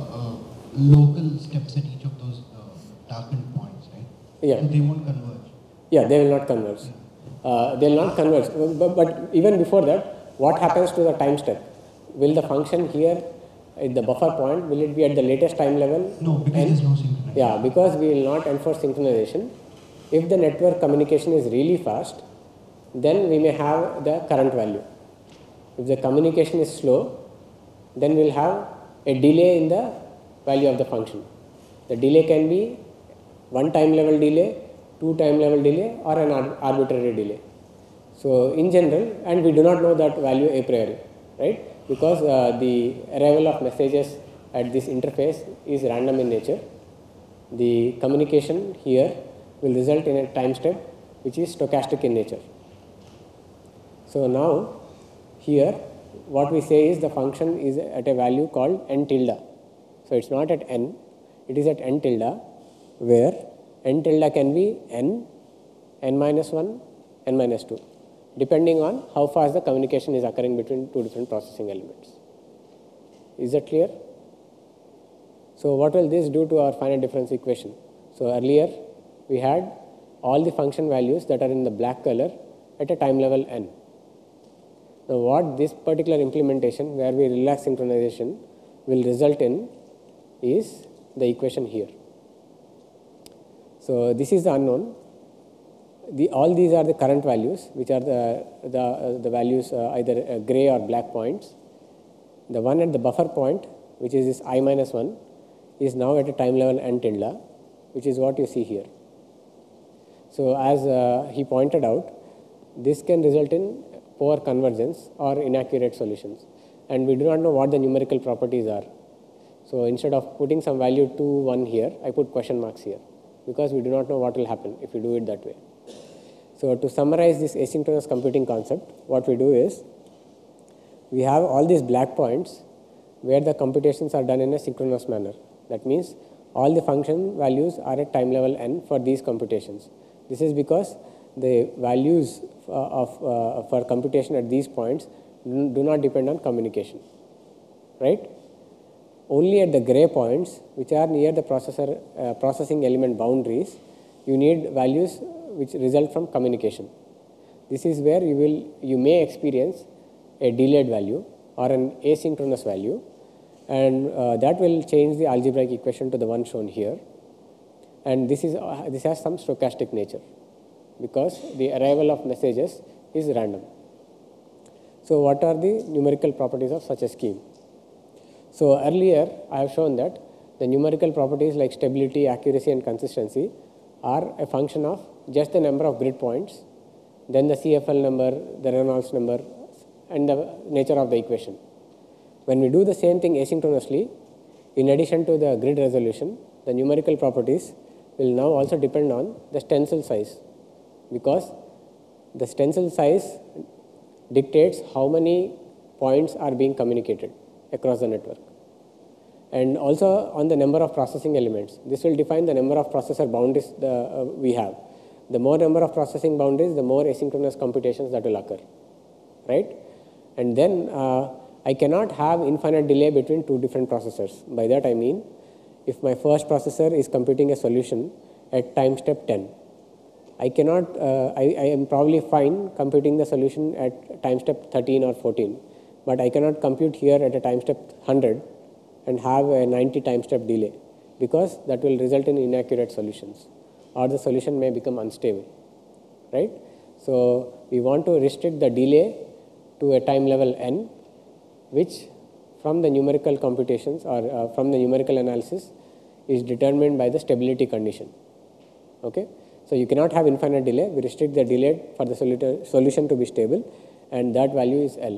Speaker 3: local steps at each of those darkened points, right?
Speaker 2: Yeah.
Speaker 3: And they won't converge.
Speaker 2: Yeah, they will not converge. They will not converge. But even before that, what happens to the time step? Will the function here at the buffer point, will it be at the latest time level?
Speaker 3: No, because there's no synchronization.
Speaker 2: Yeah, because we will not enforce synchronization. If the network communication is really fast, then we may have the current value. If the communication is slow, then we'll have a delay in the value of the function. The delay can be 1 time level delay, 2 time level delay, or an arbitrary delay. So in general, and we do not know that value a priori, right? Because the arrival of messages at this interface is random in nature. The communication here will result in a time step which is stochastic in nature. So now here what we say is the function is at a value called n tilde. So it's not at n, it is at n tilde, where n tilde can be n, n minus 1, n minus 2, depending on how fast the communication is occurring between 2 different processing elements. Is that clear? So what will this do to our finite difference equation? So earlier we had all the function values that are in the black color at a time level n. Now what this particular implementation where we relax synchronization will result in is the equation here. So this is the unknown. All these are the current values, which are the values either gray or black points. The one at the buffer point, which is this I minus 1, is now at a time level n tilde, which is what you see here. So as he pointed out, this can result in poor convergence or inaccurate solutions. And we do not know what the numerical properties are. So instead of putting some value 2, 1 here, I put question marks here, because we do not know what will happen if we do it that way. So So to summarize this asynchronous computing concept, what we do is, we have all these black points where the computations are done in a synchronous manner. That means all the function values are at time level n for these computations. This is because the values for computation at these points do not depend on communication, right? Only at the gray points, which are near the processing element boundaries, you need values which result from communication. This is where you may experience a delayed value or an asynchronous value, and that will change the algebraic equation to the one shown here. And this has some stochastic nature because the arrival of messages is random. So what are the numerical properties of such a scheme? So earlier I have shown that the numerical properties like stability, accuracy and consistency are a function of just the number of grid points, then the CFL number, the Reynolds number, and the nature of the equation. When we do the same thing asynchronously, in addition to the grid resolution, the numerical properties will now also depend on the stencil size, because the stencil size dictates how many points are being communicated across the network. And also on the number of processing elements. This will define the number of processor boundaries we have. The more number of processing boundaries, the more asynchronous computations that will occur, right? And then I cannot have infinite delay between two different processors. By that I mean, if my first processor is computing a solution at time step 10, I cannot, I am probably fine computing the solution at time step 13 or 14, but I cannot compute here at a time step 100 and have a 90 time step delay, because that will result in inaccurate solutions, or the solution may become unstable, right? So we want to restrict the delay to a time level n, which from the numerical computations or from the numerical analysis is determined by the stability condition. Okay? So you cannot have infinite delay. We restrict the delay for the solution to be stable, and that value is L.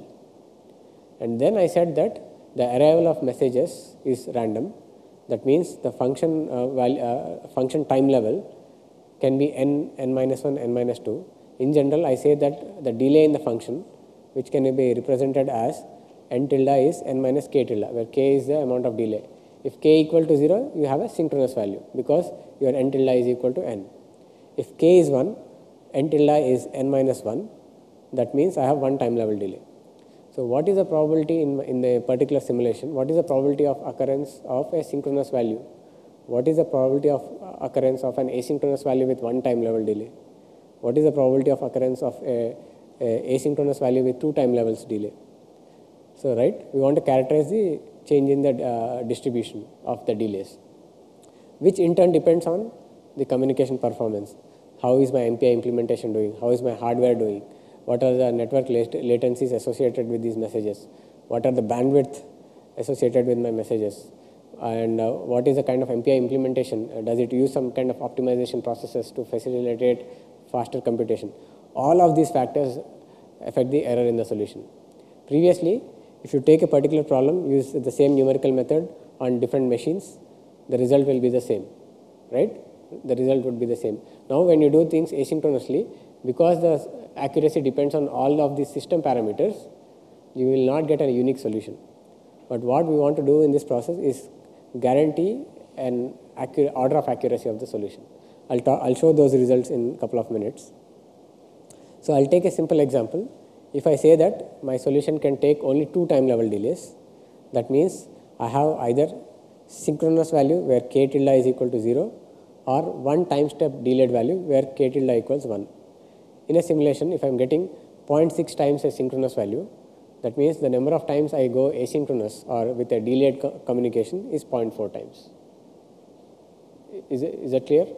Speaker 2: And then I said that the arrival of messages is random. That means the function function time level can be n, n minus 1, n minus 2. In general, I say that the delay in the function, which can be represented as n tilde is n minus k tilde, where k is the amount of delay. If k equal to 0, you have a synchronous value because your n tilde is equal to n. If k is 1, n tilde is n minus 1, that means I have one time level delay. So what is the probability in the particular simulation? What is the probability of occurrence of a synchronous value? What is the probability of occurrence of an asynchronous value with one time level delay? What is the probability of occurrence of a asynchronous value with two time levels delay? So, right, we want to characterize the change in the distribution of the delays, which in turn depends on the communication performance. How is my MPI implementation doing? How is my hardware doing? What are the network latencies associated with these messages? What are the bandwidth associated with my messages? And what is the kind of MPI implementation? Does it use some kind of optimization processes to facilitate faster computation? All of these factors affect the error in the solution. Previously, if you take a particular problem, use the same numerical method on different machines, the result will be the same, right? The result would be the same. Now, when you do things asynchronously, because the accuracy depends on all of these system parameters, you will not get a unique solution. But what we want to do in this process is guarantee an order of accuracy of the solution. I'll show those results in a couple of minutes. So I'll take a simple example. If I say that my solution can take only two time level delays, that means I have either synchronous value where k tilde is equal to 0 or one time step delayed value where k tilde equals 1. In a simulation, if I am getting 0.6 times a synchronous value, that means the number of times I go asynchronous or with a delayed communication is 0.4 times. Is that clear?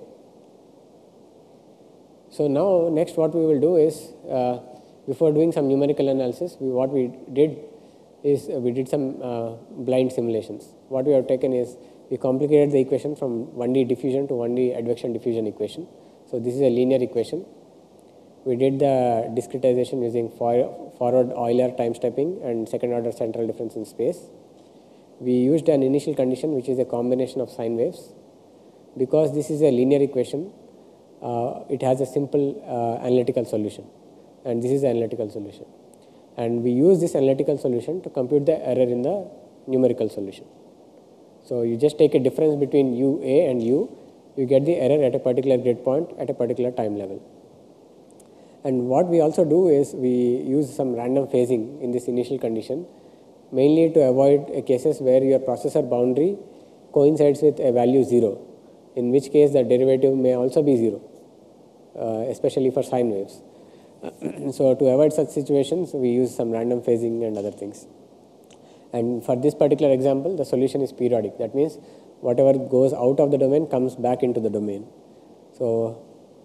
Speaker 2: So now next what we will do is, before doing some numerical analysis, what we did is we did some blind simulations. What we have taken is we complicated the equation from 1D diffusion to 1D advection diffusion equation. So this is a linear equation. We did the discretization using forward Euler time stepping and second order central difference in space. We used an initial condition which is a combination of sine waves. Because this is a linear equation, it has a simple analytical solution, and this is the analytical solution. And we use this analytical solution to compute the error in the numerical solution. So you just take a difference between UA and U, you get the error at a particular grid point at a particular time level. And what we also do is we use some random phasing in this initial condition, mainly to avoid cases where your processor boundary coincides with a value 0, in which case the derivative may also be 0, especially for sine waves. So to avoid such situations, we use some random phasing and other things. And for this particular example, the solution is periodic. That means whatever goes out of the domain comes back into the domain. So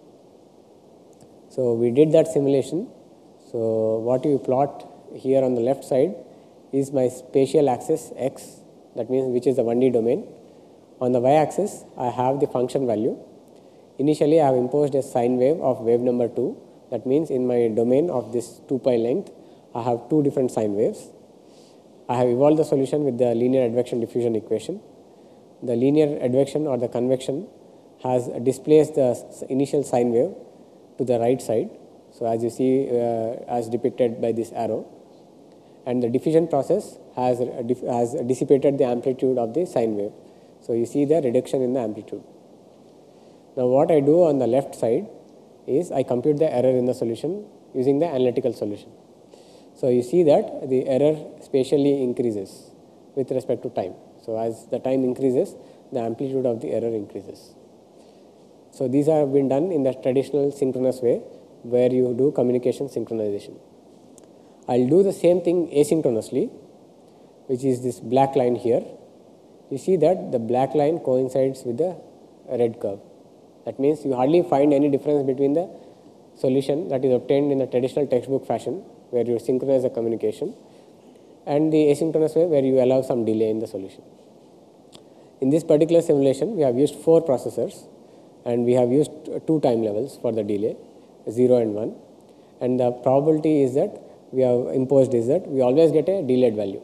Speaker 2: we did that simulation. So what you plot here on the left side is my spatial axis x, that means which is the 1D domain. On the y-axis, I have the function value. Initially, I have imposed a sine wave of wave number 2. That means in my domain of this 2 pi length, I have 2 different sine waves. I have evolved the solution with the linear advection diffusion equation. The linear advection or the convection has displaced the initial sine wave to the right side. So as you see, as depicted by this arrow. And the diffusion process has dissipated the amplitude of the sine wave. So you see the reduction in the amplitude. Now what I do on the left side is I compute the error in the solution using the analytical solution. So you see that the error spatially increases with respect to time. So as the time increases, the amplitude of the error increases. So these have been done in the traditional synchronous way where you do communication synchronization. I'll do the same thing asynchronously, which is this black line here. You see that the black line coincides with the red curve. That means you hardly find any difference between the solution that is obtained in the traditional textbook fashion, where you synchronize the communication, and the asynchronous way where you allow some delay in the solution. In this particular simulation, we have used 4 processors, and we have used 2 time levels for the delay, 0 and 1. And the probability is that we have imposed is that we always get a delayed value.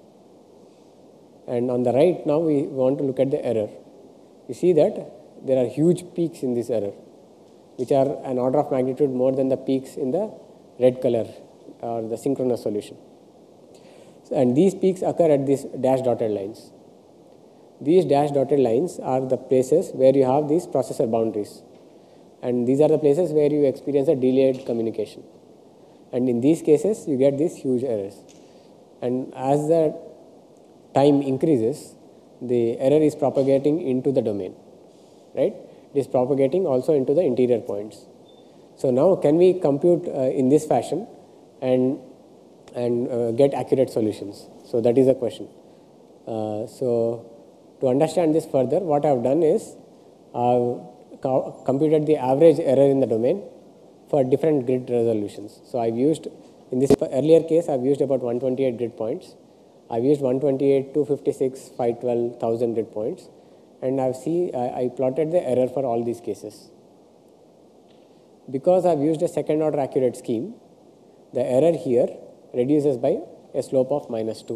Speaker 2: And on the right now, we want to look at the error. You see that there are huge peaks in this error, which are an order of magnitude more than the peaks in the red color or the synchronous solution. And these peaks occur at these dash dotted lines. These dash dotted lines are the places where you have these processor boundaries. And these are the places where you experience a delayed communication. And in these cases, you get these huge errors. And as the time increases, the error is propagating into the domain, right? It is propagating also into the interior points. So now can we compute in this fashion and get accurate solutions? So that is the question. So to understand this further, what I have done is computed the average error in the domain for different grid resolutions. So I've used, in this earlier case, I've used about 128 grid points. I've used 128, 256, 512, 1000 grid points. And I plotted the error for all these cases. Because I've used a second order accurate scheme, the error here reduces by a slope of -2.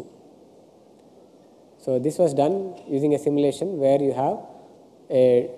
Speaker 2: So this was done using a simulation where you have a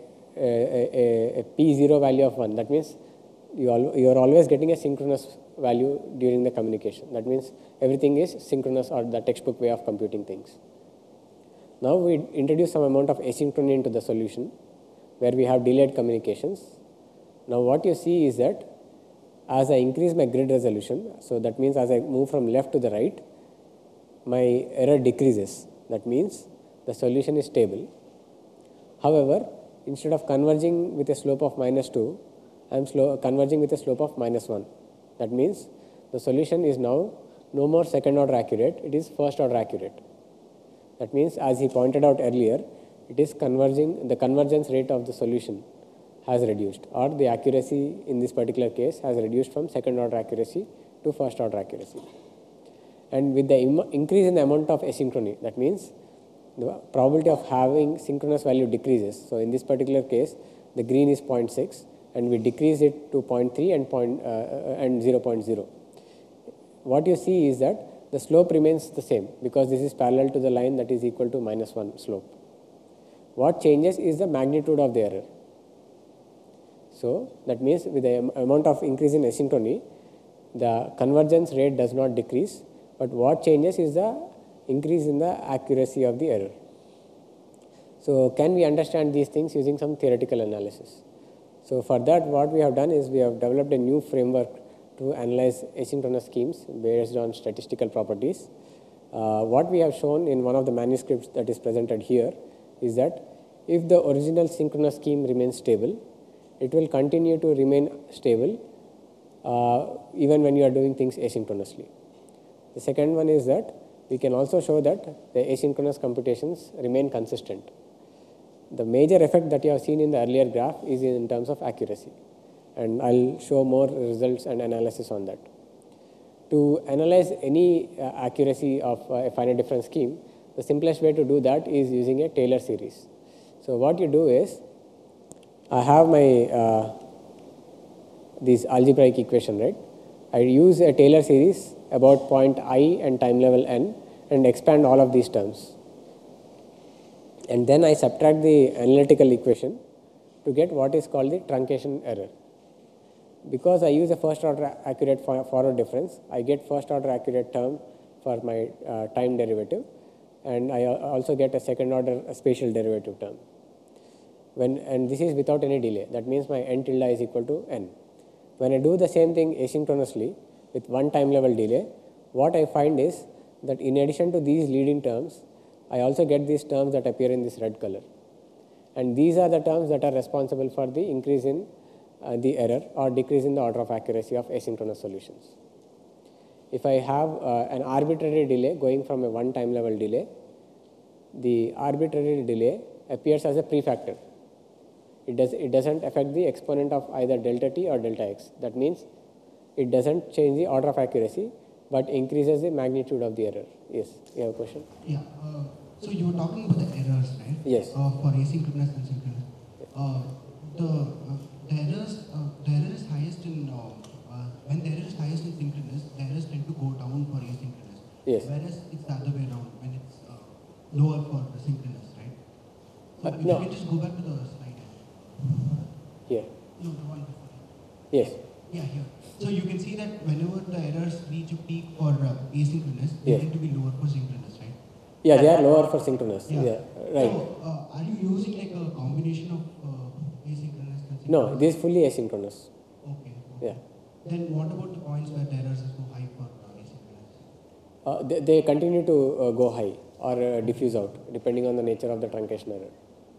Speaker 2: P0 value of 1. That means you are always getting a synchronous value during the communication. That means everything is synchronous, or the textbook way of computing things. Now we introduce some amount of asynchrony into the solution where we have delayed communications. Now what you see is that as I increase my grid resolution, so that means as I move from left to the right, my error decreases. That means the solution is stable. However, instead of converging with a slope of -2, I am converging with a slope of -1. That means the solution is now no more second order accurate, it is first order accurate. That means, as he pointed out earlier, it is converging, the convergence rate of the solution has reduced, or the accuracy in this particular case has reduced from second order accuracy to first order accuracy. And with the increase in the amount of asynchrony, that means the probability of having synchronous value decreases. So in this particular case, the green is 0.6, and we decrease it to 0.3 and 0.0. What you see is that the slope remains the same because this is parallel to the line that is equal to -1 slope. What changes is the magnitude of the error. So that means with the amount of increase in asynchrony, the convergence rate does not decrease, but what changes is the increase in the accuracy of the error. So can we understand these things using some theoretical analysis? So for that, what we have done is we have developed a new framework to analyze asynchronous schemes based on statistical properties. What we have shown in one of the manuscripts that is presented here is that if the original synchronous scheme remains stable, it will continue to remain stable even when you are doing things asynchronously. The second one is that we can also show that the asynchronous computations remain consistent. The major effect that you have seen in the earlier graph is in terms of accuracy, and I'll show more results and analysis on that. To analyze any accuracy of a finite difference scheme, the simplest way to do that is using a Taylor series. So what you do is, I have my this algebraic equation, right? I use a Taylor series about point I and time level n and expand all of these terms. And then I subtract the analytical equation to get what is called the truncation error. Because I use a first order accurate forward difference, I get first order accurate term for my time derivative, and I also get a second order spatial derivative term. And this is without any delay. That means my n tilde is equal to n. When I do the same thing asynchronously with one time level delay, what I find is that in addition to these leading terms, I also get these terms that appear in this red color. And these are the terms that are responsible for the increase in the error or decrease in the order of accuracy of asynchronous solutions. If I have an arbitrary delay going from a one time level delay, the arbitrary delay appears as a prefactor. It doesn't affect the exponent of either delta t or delta x. That means it doesn't change the order of accuracy, but increases the magnitude of the error. Yes, you have a question?
Speaker 3: Yeah. So you were talking about the errors, right?
Speaker 2: Yes.
Speaker 3: For asynchronous and synchronous. The error is highest in when the error is highest in synchronous, the errors tend to go down for asynchronous.
Speaker 2: Yes.
Speaker 3: Whereas it's the other way around when it's lower for the synchronous, right? So if
Speaker 2: no.
Speaker 3: you can just go back to the slide.
Speaker 2: Here.
Speaker 3: No, the one before.
Speaker 2: Yes.
Speaker 3: Yeah, here. So you can see that whenever the errors reach a peak for asynchronous, they
Speaker 2: Yes.
Speaker 3: tend to be lower for synchronous, right?
Speaker 2: Yeah, they are lower for synchronous.
Speaker 3: Yeah.
Speaker 2: Yeah, right.
Speaker 3: So are you using like a combination of asynchronous and synchronous?
Speaker 2: No, this is fully asynchronous.
Speaker 3: Okay.
Speaker 2: Yeah.
Speaker 3: Then what about the points where the errors is so high for asynchronous?
Speaker 2: They continue to go high or diffuse out depending on the nature of the truncation error.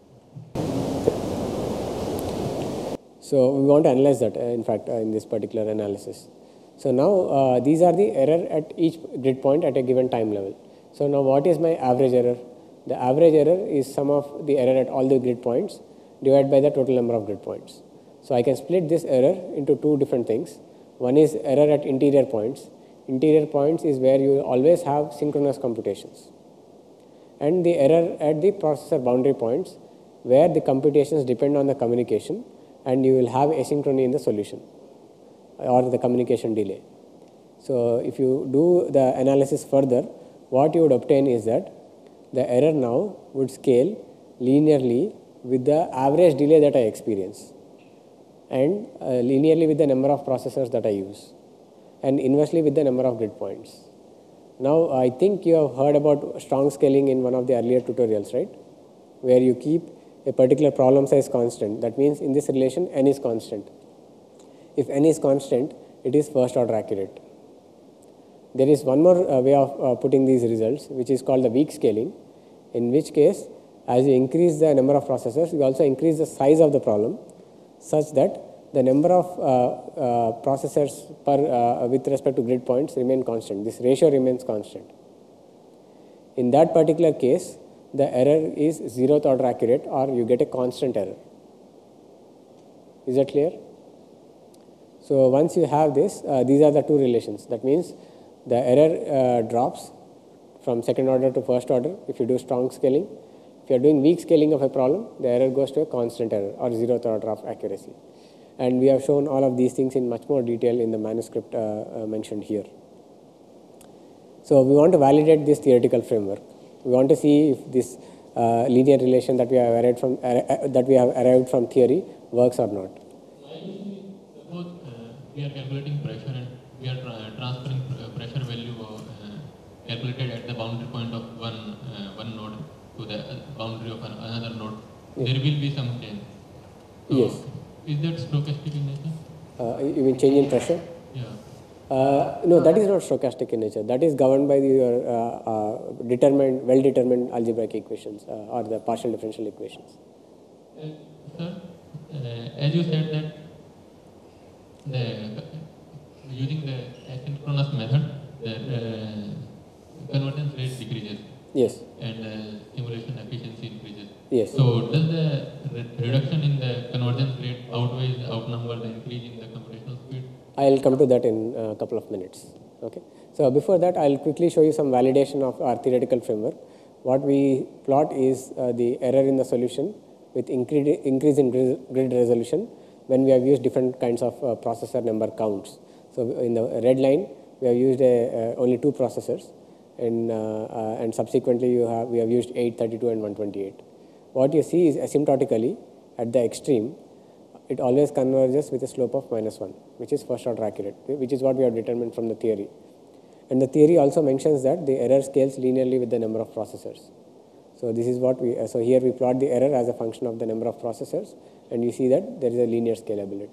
Speaker 2: So we want to analyze that, in fact, in this particular analysis. So now these are the error at each grid point at a given time level. So now what is my average error? The average error is sum of the error at all the grid points divided by the total number of grid points. So I can split this error into two different things. One is error at interior points. Interior points is where you always have synchronous computations. And the error at the processor boundary points where the computations depend on the communication and you will have asynchrony in the solution or the communication delay. So if you do the analysis further, what you would obtain is that the error now would scale linearly with the average delay that I experience and linearly with the number of processors that I use and inversely with the number of grid points. Now I think you have heard about strong scaling in one of the earlier tutorials, right? Where you keep a particular problem size constant. That means in this relation n is constant. If n is constant, it is first order accurate. There is one more way of putting these results, which is called the weak scaling, in which case as you increase the number of processors, you also increase the size of the problem such that the number of processors per with respect to grid points remain constant. This ratio remains constant. In that particular case, the error is zeroth order accurate or you get a constant error. Is that clear? So once you have this, these are the two relations. That means the error drops from second order to first order if you do strong scaling. If you are doing weak scaling of a problem, the error goes to a constant error or zeroth order of accuracy. And we have shown all of these things in much more detail in the manuscript mentioned here. So we want to validate this theoretical framework. We want to see if this linear relation that we have arrived from theory works or not.
Speaker 5: we are calculating pressure and we are transferring pressure value calculated at the boundary point of one node to the boundary of another node.
Speaker 2: Yes.
Speaker 5: There will be some change. So
Speaker 2: Yes.
Speaker 5: is that stochastic in nature?
Speaker 2: You mean change in pressure?
Speaker 5: Yeah.
Speaker 2: No, that is not stochastic in nature. That is governed by your well-determined algebraic equations or the partial differential equations.
Speaker 5: Sir, as you said that using the asynchronous method, the convergence rate decreases.
Speaker 2: Yes.
Speaker 5: And simulation efficiency increases.
Speaker 2: Yes.
Speaker 5: So does the reduction in the convergence rate outnumber the increase in the computational speed?
Speaker 2: I'll come to that in a couple of minutes. Okay. So before that, I'll quickly show you some validation of our theoretical framework. What we plot is the error in the solution with increase in grid resolution when we have used different kinds of processor number counts. So in the red line, we have used only 2 processors, and subsequently we have used 8, 32, and 128. What you see is asymptotically at the extreme, it always converges with a slope of -1, which is first order accurate, which is what we have determined from the theory. And the theory also mentions that the error scales linearly with the number of processors. So this is what so here we plot the error as a function of the number of processors, and you see that there is a linear scalability.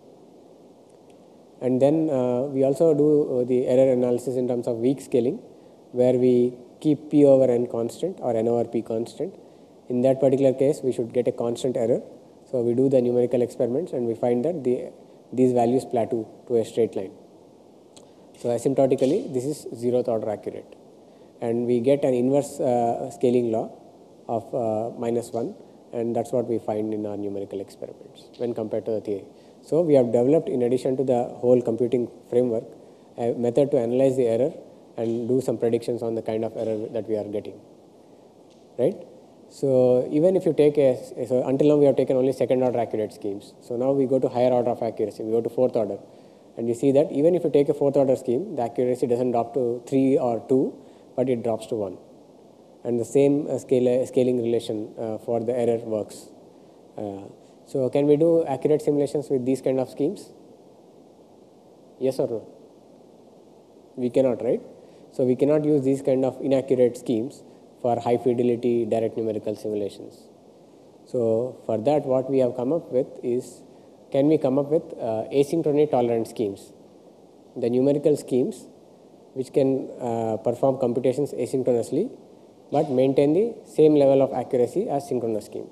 Speaker 2: And then we also do the error analysis in terms of weak scaling, where we keep P over N constant or N over P constant. In that particular case, we should get a constant error. So we do the numerical experiments and we find that these values plateau to a straight line. So asymptotically, this is 0th order accurate. And we get an inverse scaling law of -1, and that's what we find in our numerical experiments when compared to the theory. So we have developed, in addition to the whole computing framework, a method to analyze the error and do some predictions on the kind of error that we are getting, right? So even if you take so until now we have taken only second order accurate schemes. So now we go to higher order of accuracy, we go to 4th order. And you see that even if you take a 4th order scheme, the accuracy doesn't drop to 3 or 2, but it drops to 1. And the same scaling relation for the error works. So can we do accurate simulations with these kind of schemes? Yes or no? We cannot, right? So we cannot use these kind of inaccurate schemes for high fidelity direct numerical simulations. So for that, what we have come up with is, can we come up with asynchrony tolerant schemes, the numerical schemes which can perform computations asynchronously but maintain the same level of accuracy as synchronous schemes.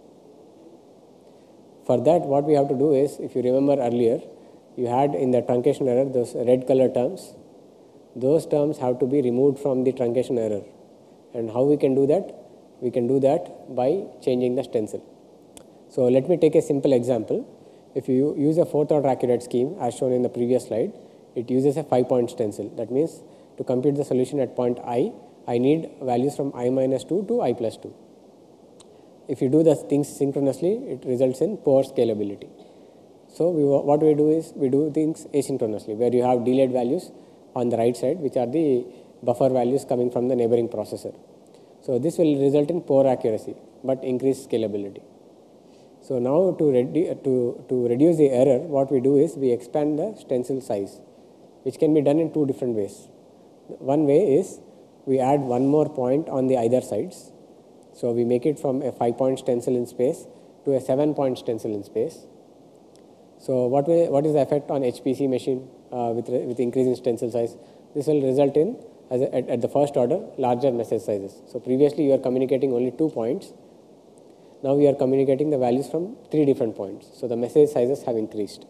Speaker 2: For that, what we have to do is, if you remember earlier, you had in the truncation error those red color terms. Those terms have to be removed from the truncation error. And how we can do that? We can do that by changing the stencil. So let me take a simple example. If you use a 4th order accurate scheme as shown in the previous slide, it uses a 5-point stencil. That means to compute the solution at point I need values from I minus 2 to I plus 2. If you do the things synchronously, it results in poor scalability. So what we do is we do things asynchronously, where you have delayed values on the right side, which are the buffer values coming from the neighboring processor. So this will result in poor accuracy, but increased scalability. So now to reduce the error, what we do is we expand the stencil size, which can be done in 2 different ways. One way is we add one more point on the either sides. So we make it from a 5-point stencil in space to a 7-point stencil in space. So what is the effect on HPC machine with increasing stencil size? This will result in, at the first order, larger message sizes. So previously you are communicating only 2 points. Now we are communicating the values from 3 different points. So the message sizes have increased.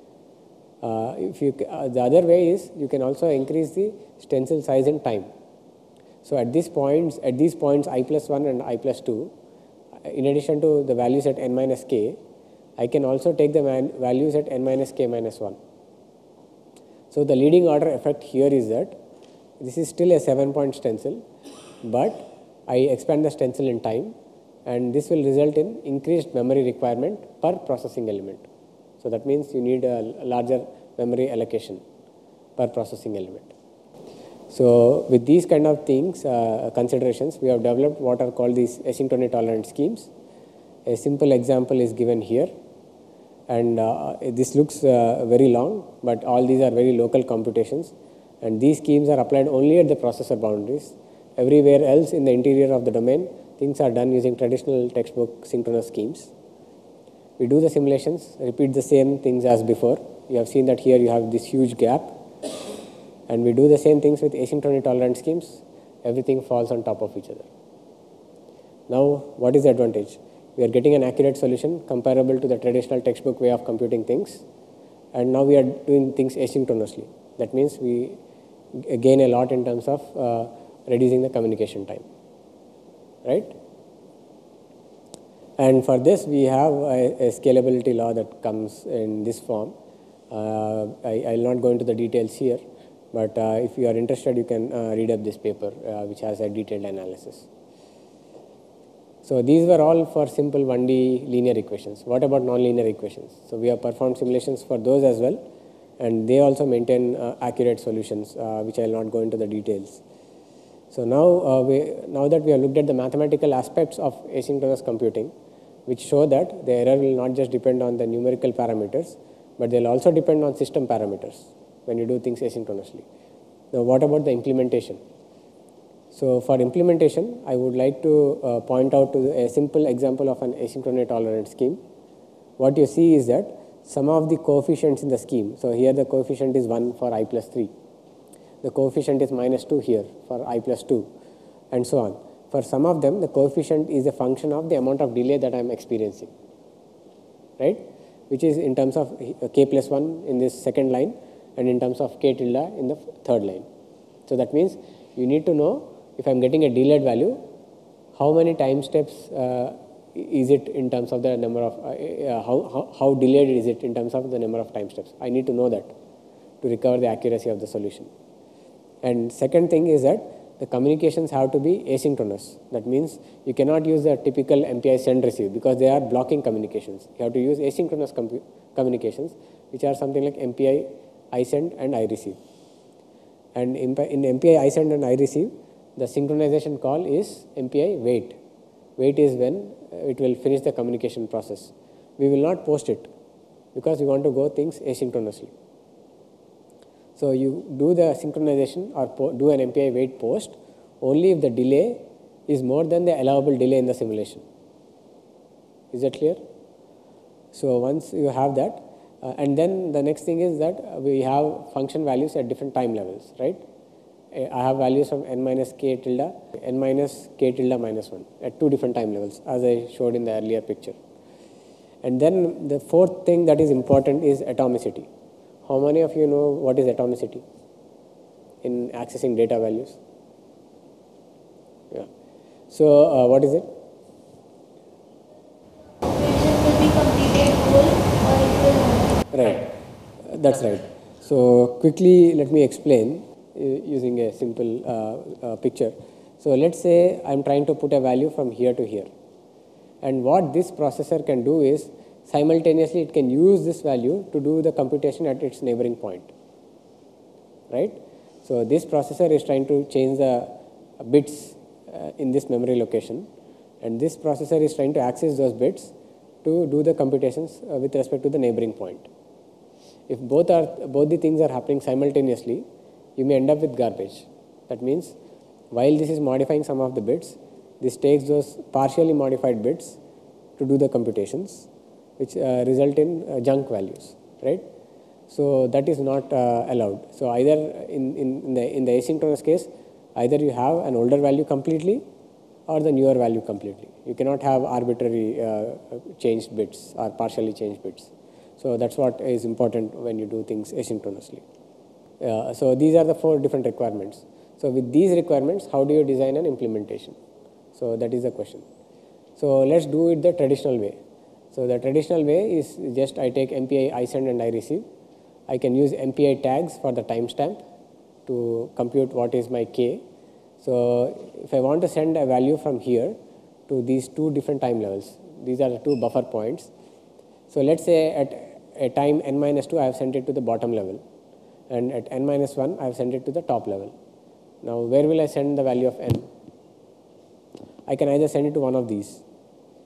Speaker 2: The other way is you can also increase the stencil size in time. So at these points I plus 1 and I plus 2, in addition to the values at n minus k, I can also take the values at n minus k minus 1. So the leading order effect here is that this is still a 7-point stencil, but I expand the stencil in time, and this will result in increased memory requirement per processing element. So that means you need a larger memory allocation per processing element. So with these kind of things, considerations, we have developed what are called these asynchrony tolerant schemes. A simple example is given here. And this looks very long, but all these are very local computations. And these schemes are applied only at the processor boundaries. Everywhere else in the interior of the domain, things are done using traditional textbook synchronous schemes. We do the simulations, repeat the same things as before. You have seen that here you have this huge gap. And we do the same things with asynchrony tolerant schemes. Everything falls on top of each other. Now, what is the advantage? We are getting an accurate solution comparable to the traditional textbook way of computing things. And now we are doing things asynchronously. That means we gain a lot in terms of reducing the communication time. Right? And for this, we have a scalability law that comes in this form. I will not go into the details here, but if you are interested, you can read up this paper, which has a detailed analysis. So these were all for simple 1D linear equations. What about nonlinear equations? So we have performed simulations for those as well, and they also maintain accurate solutions, which I will not go into the details. So now that we have looked at the mathematical aspects of asynchronous computing, which show that the error will not just depend on the numerical parameters, but they will also depend on system parameters when you do things asynchronously. Now, what about the implementation? So for implementation, I would like to point out to a simple example of an asynchrony tolerant scheme. What you see is that some of the coefficients in the scheme, so here the coefficient is 1 for I plus 3. The coefficient is -2 here for I plus 2, and so on. For some of them, the coefficient is a function of the amount of delay that I am experiencing, right? Which is in terms of k plus 1 in this second line, and in terms of k tilde in the third line. So that means you need to know, if I am getting a delayed value, how many time steps is it in terms of the number of, how delayed is it in terms of the number of time steps. I need to know that to recover the accuracy of the solution. And second thing is that the communications have to be asynchronous. That means you cannot use the typical MPI send receive because they are blocking communications. You have to use asynchronous communications, which are something like MPI I send and I receive. And in MPI I send and I receive, the synchronization call is MPI wait. Wait is when it will finish the communication process. We will not post it because we want to go things asynchronously. So you do the synchronization or do an MPI wait post only if the delay is more than the allowable delay in the simulation. Is that clear? So once you have that, and then the next thing is that we have function values at different time levels, right? I have values from n minus k tilde, n minus k tilde minus 1 at 2 different time levels, as I showed in the earlier picture. And then the fourth thing that is important is atomicity. How many of you know what is atomicity in accessing data values? Yeah. So what is it? Right. That's right. So quickly, let me explain using a simple picture. So let's say I'm trying to put a value from here to here. And what this processor can do is simultaneously it can use this value to do the computation at its neighboring point. Right? So this processor is trying to change the bits in this memory location. And this processor is trying to access those bits to do the computations with respect to the neighboring point. If both the things are happening simultaneously, you may end up with garbage. That means while this is modifying some of the bits, this takes those partially modified bits to do the computations, which result in junk values, right? So that is not allowed. So either in the asynchronous case, either you have an older value completely or the newer value completely. You cannot have arbitrary changed bits or partially changed bits. So that's what is important when you do things asynchronously. So these are the 4 different requirements. So with these requirements, how do you design an implementation? So that is the question. So let's do it the traditional way. So the traditional way is just I take MPI I send and I receive. I can use MPI tags for the timestamp to compute what is my k. So if I want to send a value from here to these 2 different time levels, these are the 2 buffer points. So let's say at a time n minus 2, I have sent it to the bottom level. And at n minus 1, I have sent it to the top level. Now, where will I send the value of n? I can either send it to one of these.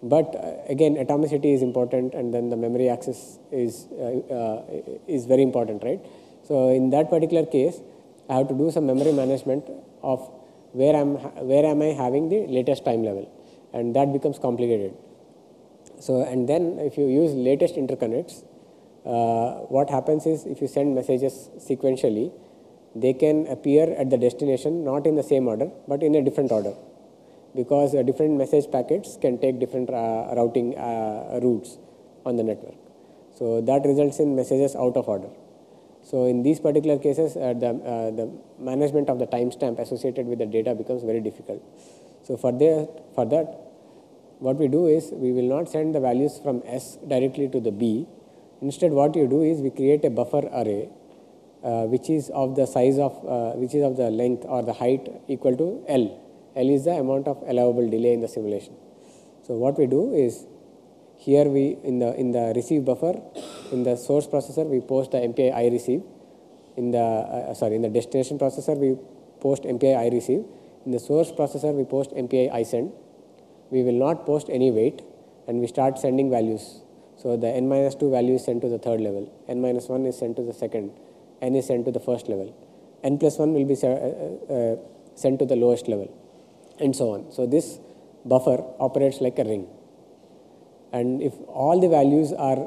Speaker 2: But again, atomicity is important, and then the memory access is very important, right? So in that particular case, I have to do some memory management of where am I having the latest time level, and that becomes complicated. So, and then if you use latest interconnects, what happens is if you send messages sequentially, they can appear at the destination not in the same order, but in a different order, because different message packets can take different routing routes on the network. So that results in messages out of order. So in these particular cases, the management of the timestamp associated with the data becomes very difficult. So for that, what we do is we will not send the values from S directly to the B. Instead, what you do is we create a buffer array, which is of the size of, which is of the length or the height equal to L. L is the amount of allowable delay in the simulation. So what we do is, here we in the receive buffer, in the source processor we post the MPI I receive. In the destination processor we post MPI I receive. In the source processor we post MPI I send. We will not post any weight, and we start sending values. So the n-2 value is sent to the third level, n-1 is sent to the second, n is sent to the first level, n+1 will be sent to the lowest level, and so on. So this buffer operates like a ring. And if all the values are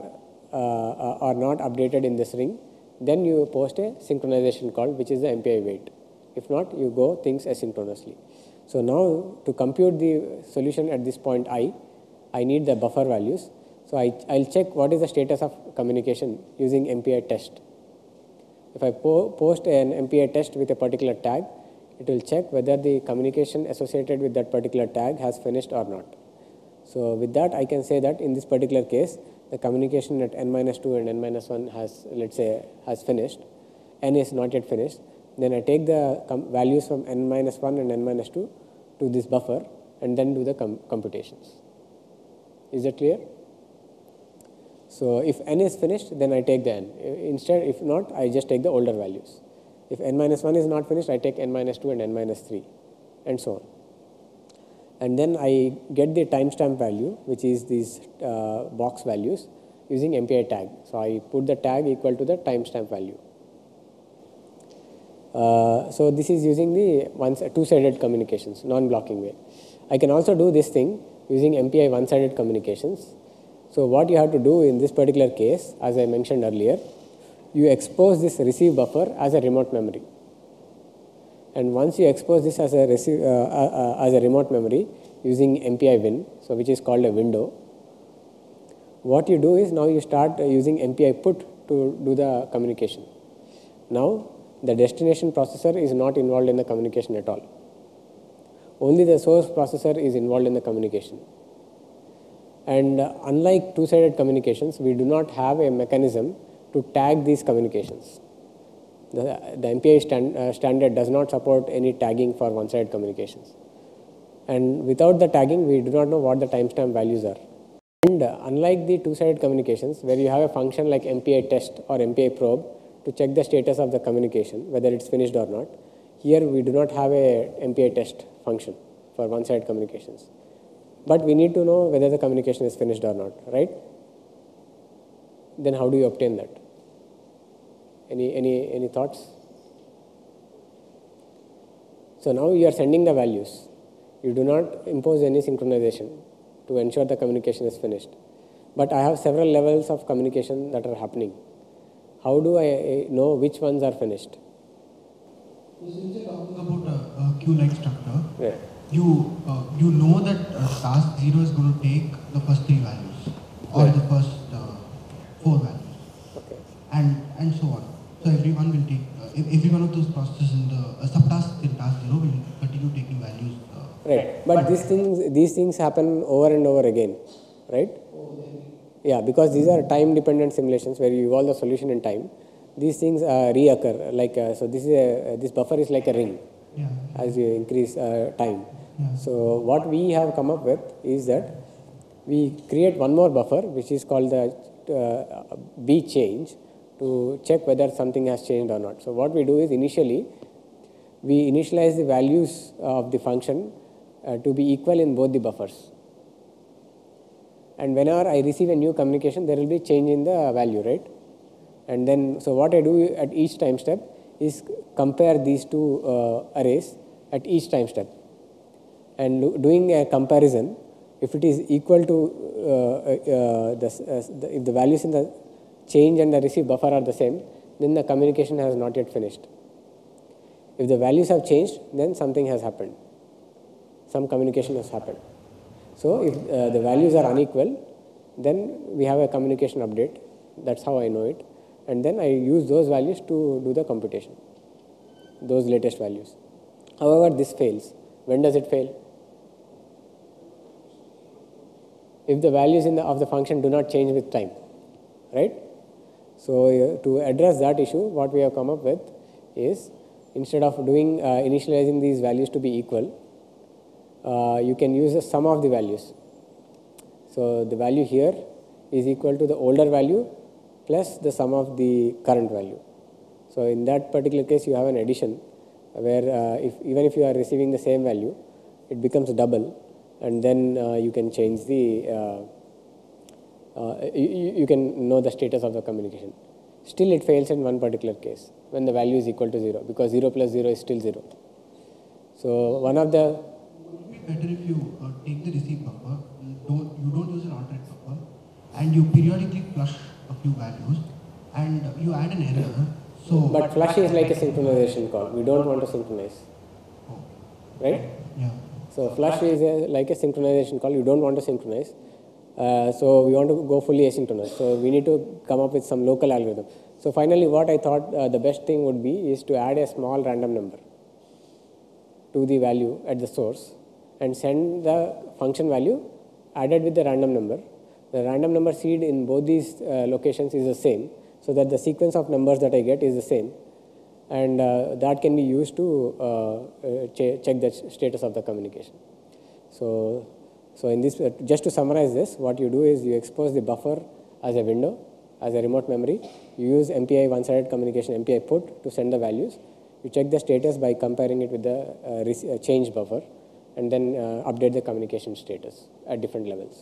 Speaker 2: not updated in this ring, then you post a synchronization call, which is the MPI wait. If not, you go things asynchronously. So now to compute the solution at this point I need the buffer values. So I'll check what is the status of communication using MPI test. If I post an MPI test with a particular tag, it will check whether the communication associated with that particular tag has finished or not. So with that, I can say that in this particular case, the communication at n-2 and n-1 has, let's say, has finished. N is not yet finished. Then I take the values from n-1 and n-2 to this buffer and then do the computations. Is that clear? So if n is finished, then I take the n. Instead, if not, I just take the older values. If n-1 is not finished, I take n-2 and n-3, and so on. And then I get the timestamp value, which is these box values, using MPI tag. So I put the tag equal to the timestamp value. So this is using the two-sided communications, non-blocking way. I can also do this thing using MPI one-sided communications. So what you have to do in this particular case, as I mentioned earlier, you expose this receive buffer as a remote memory. And once you expose this as a remote memory using MPI win, so which is called a window, what you do is now you start using MPI put to do the communication. Now the destination processor is not involved in the communication at all. Only the source processor is involved in the communication. And unlike two-sided communications, we do not have a mechanism to tag these communications. The MPI standard does not support any tagging for one-sided communications. And without the tagging, we do not know what the timestamp values are. And unlike the two-sided communications, where you have a function like MPI test or MPI probe to check the status of the communication, whether it's finished or not, here we do not have a MPI test function for one-sided communications. But we need to know whether the communication is finished or not, right? Then how do you obtain that? Any thoughts? So now you are sending the values. You do not impose any synchronization to ensure the communication is finished. But I have several levels of communication that are happening. How do I know which ones are finished?
Speaker 3: So since you're talking about a queue-like structure,
Speaker 2: Yeah.
Speaker 3: You know that task 0 is going to take the first 3 values or
Speaker 2: Right.
Speaker 3: the first 4 values,
Speaker 2: Okay.
Speaker 3: and so on. So everyone will take every one of those processes in the subtasks in task 0 will continue taking values.
Speaker 2: Right. But these things happen over and over again, right? Yeah, because these are time-dependent simulations where you evolve the solution in time. These things reoccur. Like so, this buffer is like a ring.
Speaker 3: Yeah.
Speaker 2: As you increase time.
Speaker 3: Yeah.
Speaker 2: So what we have come up with is that we create one more buffer, which is called the B change, to check whether something has changed or not. So what we do is initially, we initialize the values of the function to be equal in both the buffers. and whenever I receive a new communication, there will be change in the value, right? And then, so what I do at each time step is compare these two arrays at each time step. And doing a comparison, if it is equal to, if the values in the change and the receive buffer are the same, then the communication has not yet finished. If the values have changed, then something has happened. Some communication has happened. So if the values are unequal, then we have a communication update. That's how I know it. And then I use those values to do the computation, those latest values. However, this fails. When does it fail? If the values of the function do not change with time, right? So to address that issue, what we have come up with is, instead of doing initializing these values to be equal, you can use the sum of the values. So the value here is equal to the older value plus the sum of the current value. So in that particular case, you have an addition where even if you are receiving the same value, it becomes double, and then you can change the, you can know the status of the communication. Still it fails in one particular case, when the value is equal to 0, because 0 plus 0 is still 0. So one of the...
Speaker 3: Would it be better if you take the receive buffer, you don't use an alternate buffer, and you periodically flush a few values, and you add an error. So,
Speaker 2: but flush is like a synchronization call. We don't want to synchronize, right?
Speaker 3: Yeah.
Speaker 2: So flush is like a synchronization call. You don't want to synchronize. So we want to go fully asynchronous. So we need to come up with some local algorithm. So finally, what I thought the best thing would be is to add a small random number to the value at the source and send the function value added with the random number. The random number seed in both these locations is the same, so that the sequence of numbers that I get is the same, and that can be used to check the status of the communication. So in this, just to summarize this, what you do is you expose the buffer as a window, as a remote memory. You use MPI one-sided communication, MPI put, to send the values. You check the status by comparing it with the change buffer, and then update the communication status at different levels.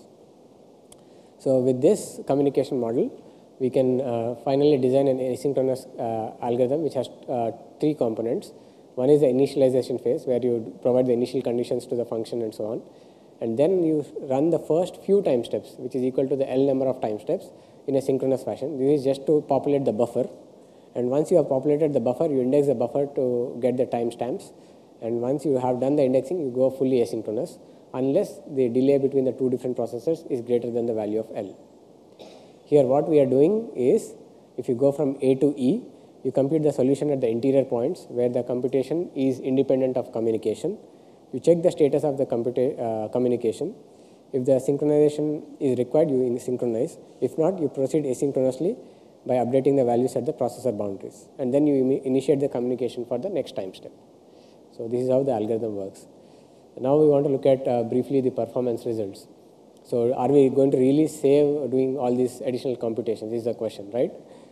Speaker 2: So with this communication model, we can finally design an asynchronous algorithm which has 3 components. One is the initialization phase, where you provide the initial conditions to the function and so on. And then you run the first few time steps, which is equal to the L number of time steps, in a synchronous fashion. This is just to populate the buffer. And once you have populated the buffer, you index the buffer to get the timestamps. And once you have done the indexing, you go fully asynchronous, unless the delay between the 2 different processors is greater than the value of L. Here what we are doing is, if you go from A to E, you compute the solution at the interior points where the computation is independent of communication. You check the status of the communication. If the synchronization is required, you synchronize. If not, you proceed asynchronously by updating the values at the processor boundaries. And then you initiate the communication for the next time step. So this is how the algorithm works. Now we want to look at briefly the performance results. So are we going to really save doing all these additional computations is the question, right?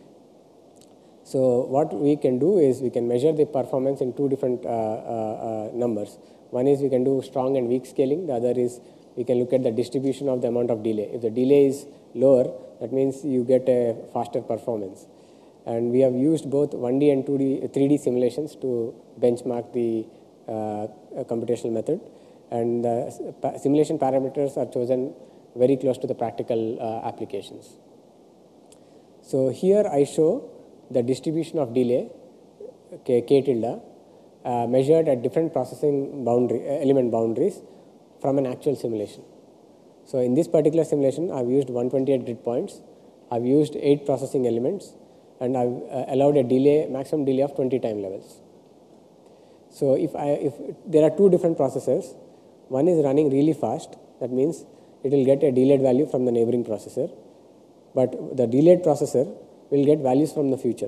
Speaker 2: So what we can do is we can measure the performance in 2 different numbers. One is we can do strong and weak scaling. The other is we can look at the distribution of the amount of delay. If the delay is lower, that means you get a faster performance. And we have used both 1D and 3D simulations to benchmark the computational method. And simulation parameters are chosen very close to the practical applications. So here I show the distribution of delay, K tilde, measured at different processing element boundaries from an actual simulation. So in this particular simulation, I've used 128 grid points. I've used 8 processing elements, and I've allowed a maximum delay of 20 time levels. So if there are 2 different processors, one is running really fast, that means it will get a delayed value from the neighboring processor, but the delayed processor will get values from the future.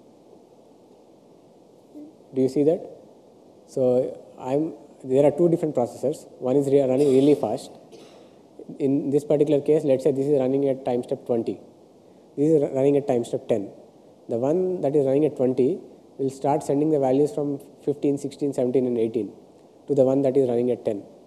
Speaker 2: Do you see that? So there are 2 different processors. One is running really fast. In this particular case, let's say this is running at time step 20. This is running at time step 10. The one that is running at 20 will start sending the values from 15, 16, 17, and 18 to the one that is running at 10.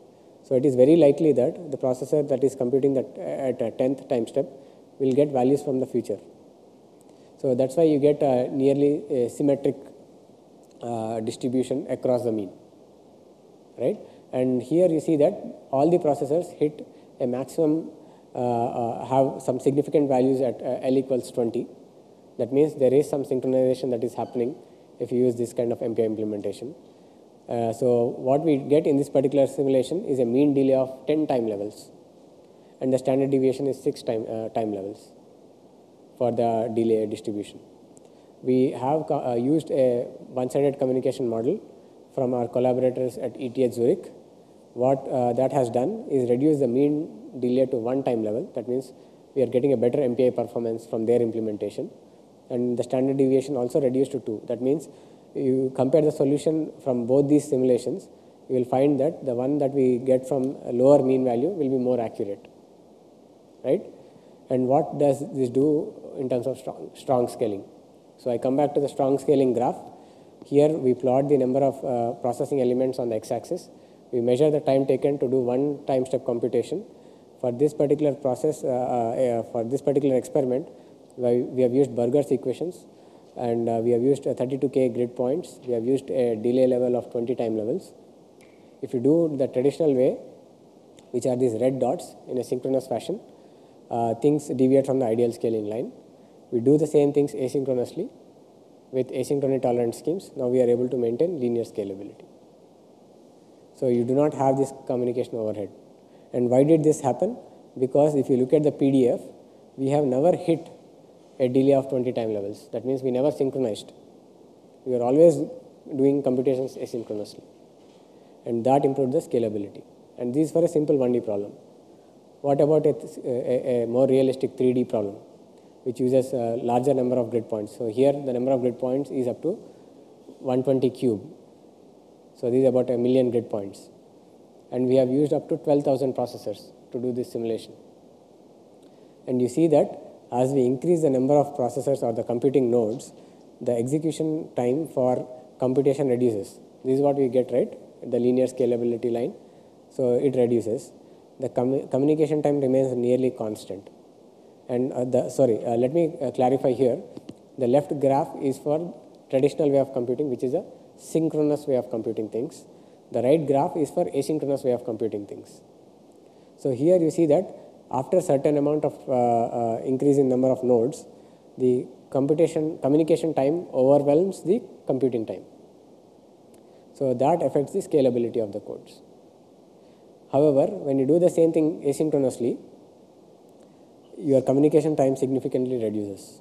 Speaker 2: So it is very likely that the processor that is computing that at a 10th time step will get values from the future. So that's why you get a nearly a symmetric distribution across the mean, right? And here you see that all the processors hit a maximum, have some significant values at L equals 20. That means there is some synchronization that is happening if you use this kind of MPI implementation. So what we get in this particular simulation is a mean delay of 10 time levels, and the standard deviation is 6 time levels for the delay distribution. We have used a one-sided communication model from our collaborators at ETH Zurich. What that has done is reduce the mean delay to 1 time level. That means we are getting a better MPI performance from their implementation, and the standard deviation also reduced to 2. That means you compare the solution from both these simulations, you will find that the one that we get from a lower mean value will be more accurate, right? And what does this do in terms of strong scaling? So I come back to the strong scaling graph. Here we plot the number of processing elements on the x-axis. We measure the time taken to do one time step computation. For this particular process, for this particular experiment, we have used Burger's equations, and we have used 32K grid points. We have used a delay level of 20 time levels. If you do the traditional way, which are these red dots in a synchronous fashion, things deviate from the ideal scaling line. We do the same things asynchronously with asynchrony tolerant schemes. Now we are able to maintain linear scalability. So you do not have this communication overhead. And why did this happen? Because if you look at the PDF, we have never hit a delay of 20 time levels. That means we never synchronized. We are always doing computations asynchronously. And that improved the scalability. And this is for a simple 1D problem. What about a more realistic 3D problem, which uses a larger number of grid points? So here the number of grid points is up to 120 cube. So these are about 1 million grid points. And we have used up to 12,000 processors to do this simulation. And you see that as we increase the number of processors or the computing nodes, the execution time for computation reduces. This is what we get, right? The linear scalability line. So it reduces. The communication time remains nearly constant. And let me clarify here. The left graph is for traditional way of computing, which is a synchronous way of computing things. The right graph is for asynchronous way of computing things. So here you see that after a certain amount of increase in number of nodes, the communication time overwhelms the computing time. So that affects the scalability of the codes. However, when you do the same thing asynchronously, your communication time significantly reduces,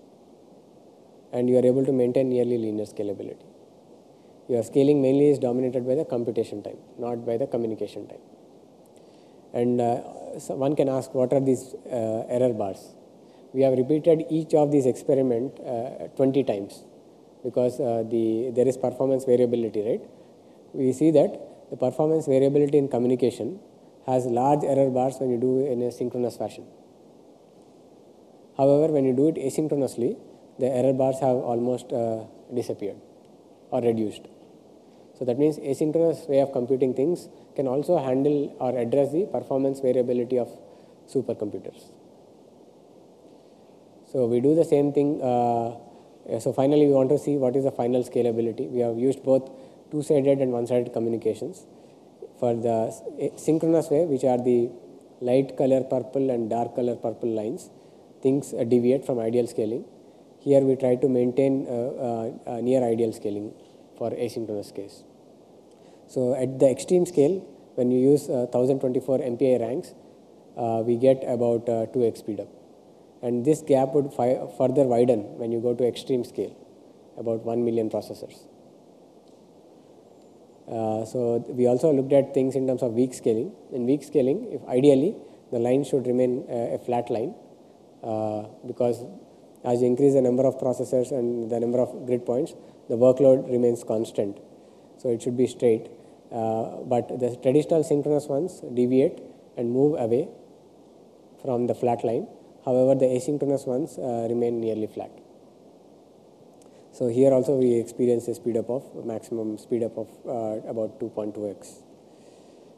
Speaker 2: and you are able to maintain nearly linear scalability. Your scaling mainly is dominated by the computation time, not by the communication time. And so one can ask, what are these error bars? We have repeated each of these experiments 20 times because there is performance variability, right? We see that the performance variability in communication has large error bars when you do it in a synchronous fashion. However, when you do it asynchronously, the error bars have almost disappeared or reduced. So that means asynchronous way of computing things can also handle or address the performance variability of supercomputers. So we do the same thing. So finally, we want to see what is the final scalability. We have used both two-sided and one-sided communications. For the synchronous way, which are the light color purple and dark color purple lines, things deviate from ideal scaling. Here we try to maintain near ideal scaling for asynchronous case. So at the extreme scale, when you use 1024 MPI ranks, we get about 2x speed up. And this gap would further widen when you go to extreme scale, about 1 million processors. So we also looked at things in terms of weak scaling. In weak scaling, if ideally, the line should remain a flat line because as you increase the number of processors and the number of grid points, the workload remains constant. So it should be straight. But the traditional synchronous ones deviate and move away from the flat line. However, the asynchronous ones remain nearly flat. So here also we experience a maximum speed up of about 2.2x.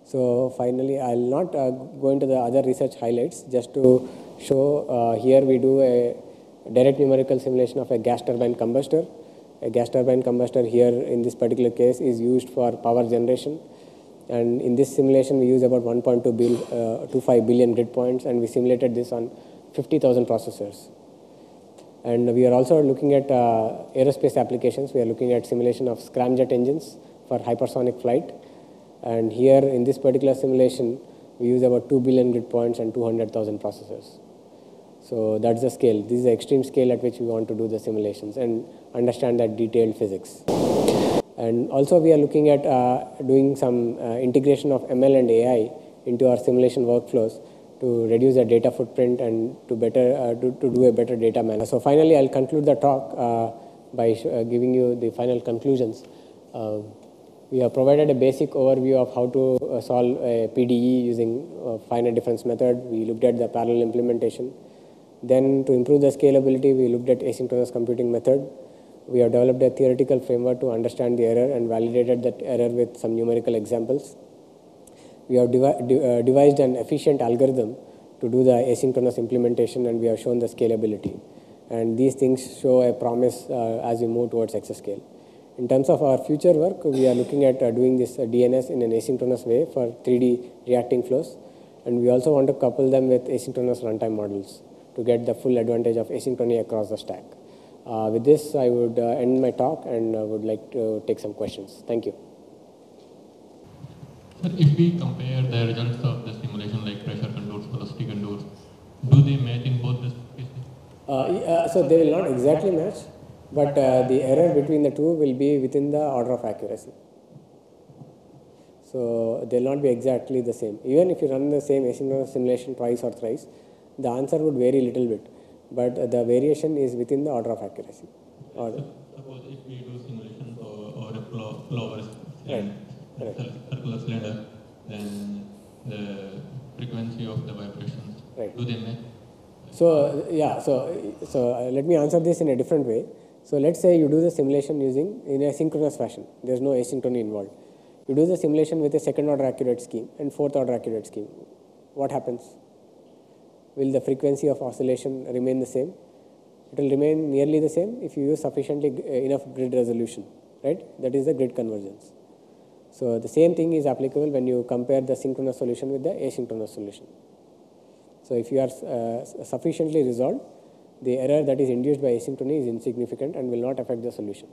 Speaker 2: So finally, I'll not go into the other research highlights, just to show here we do a direct numerical simulation of a gas turbine combustor. A gas turbine combustor here in this particular case is used for power generation. And in this simulation, we use about 1.25 billion grid points, and we simulated this on 50,000 processors. And we are also looking at aerospace applications. We are looking at simulation of scramjet engines for hypersonic flight. And here in this particular simulation, we use about 2 billion grid points and 200,000 processors. So that's the scale. This is the extreme scale at which we want to do the simulations and understand that detailed physics. And also we are looking at doing some integration of ML and AI into our simulation workflows to reduce the data footprint and to do a better data management. So finally, I'll conclude the talk by giving you the final conclusions. We have provided a basic overview of how to solve a PDE using finite difference method. We looked at the parallel implementation. Then to improve the scalability, we looked at asynchronous computing method. We have developed a theoretical framework to understand the error and validated that error with some numerical examples. We have devised an efficient algorithm to do the asynchronous implementation, and we have shown the scalability. And these things show a promise as we move towards exascale. In terms of our future work, we are looking at doing this DNS in an asynchronous way for 3D reacting flows. And we also want to couple them with asynchronous runtime models to get the full advantage of asynchrony across the stack. With this, I would end my talk and would like to take some questions. Thank you.
Speaker 5: Sir, if we compare the results of the simulation like pressure contours, velocity contours, do they match in both the cases?
Speaker 2: So they will not exactly match, but the error between the two will be within the order of accuracy. So they will not be exactly the same. Even if you run the same asynchronous simulation twice or thrice, the answer would vary a little bit, but the variation is within the order of accuracy.
Speaker 5: Suppose if we do simulation or a flower circular cylinder, then the frequency of the vibrations, do they match?
Speaker 2: So yeah, so let me answer this in a different way. So let's say you do the simulation in a synchronous fashion. There's no asynchrony involved. You do the simulation with a second order accurate scheme and fourth order accurate scheme. What happens? Will the frequency of oscillation remain the same? It will remain nearly the same if you use sufficiently enough grid resolution, right? That is the grid convergence. So the same thing is applicable when you compare the synchronous solution with the asynchronous solution. So if you are sufficiently resolved, the error that is induced by asynchrony is insignificant and will not affect the solution.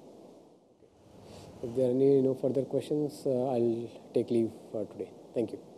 Speaker 2: If there are no further questions, I'll take leave for today. Thank you.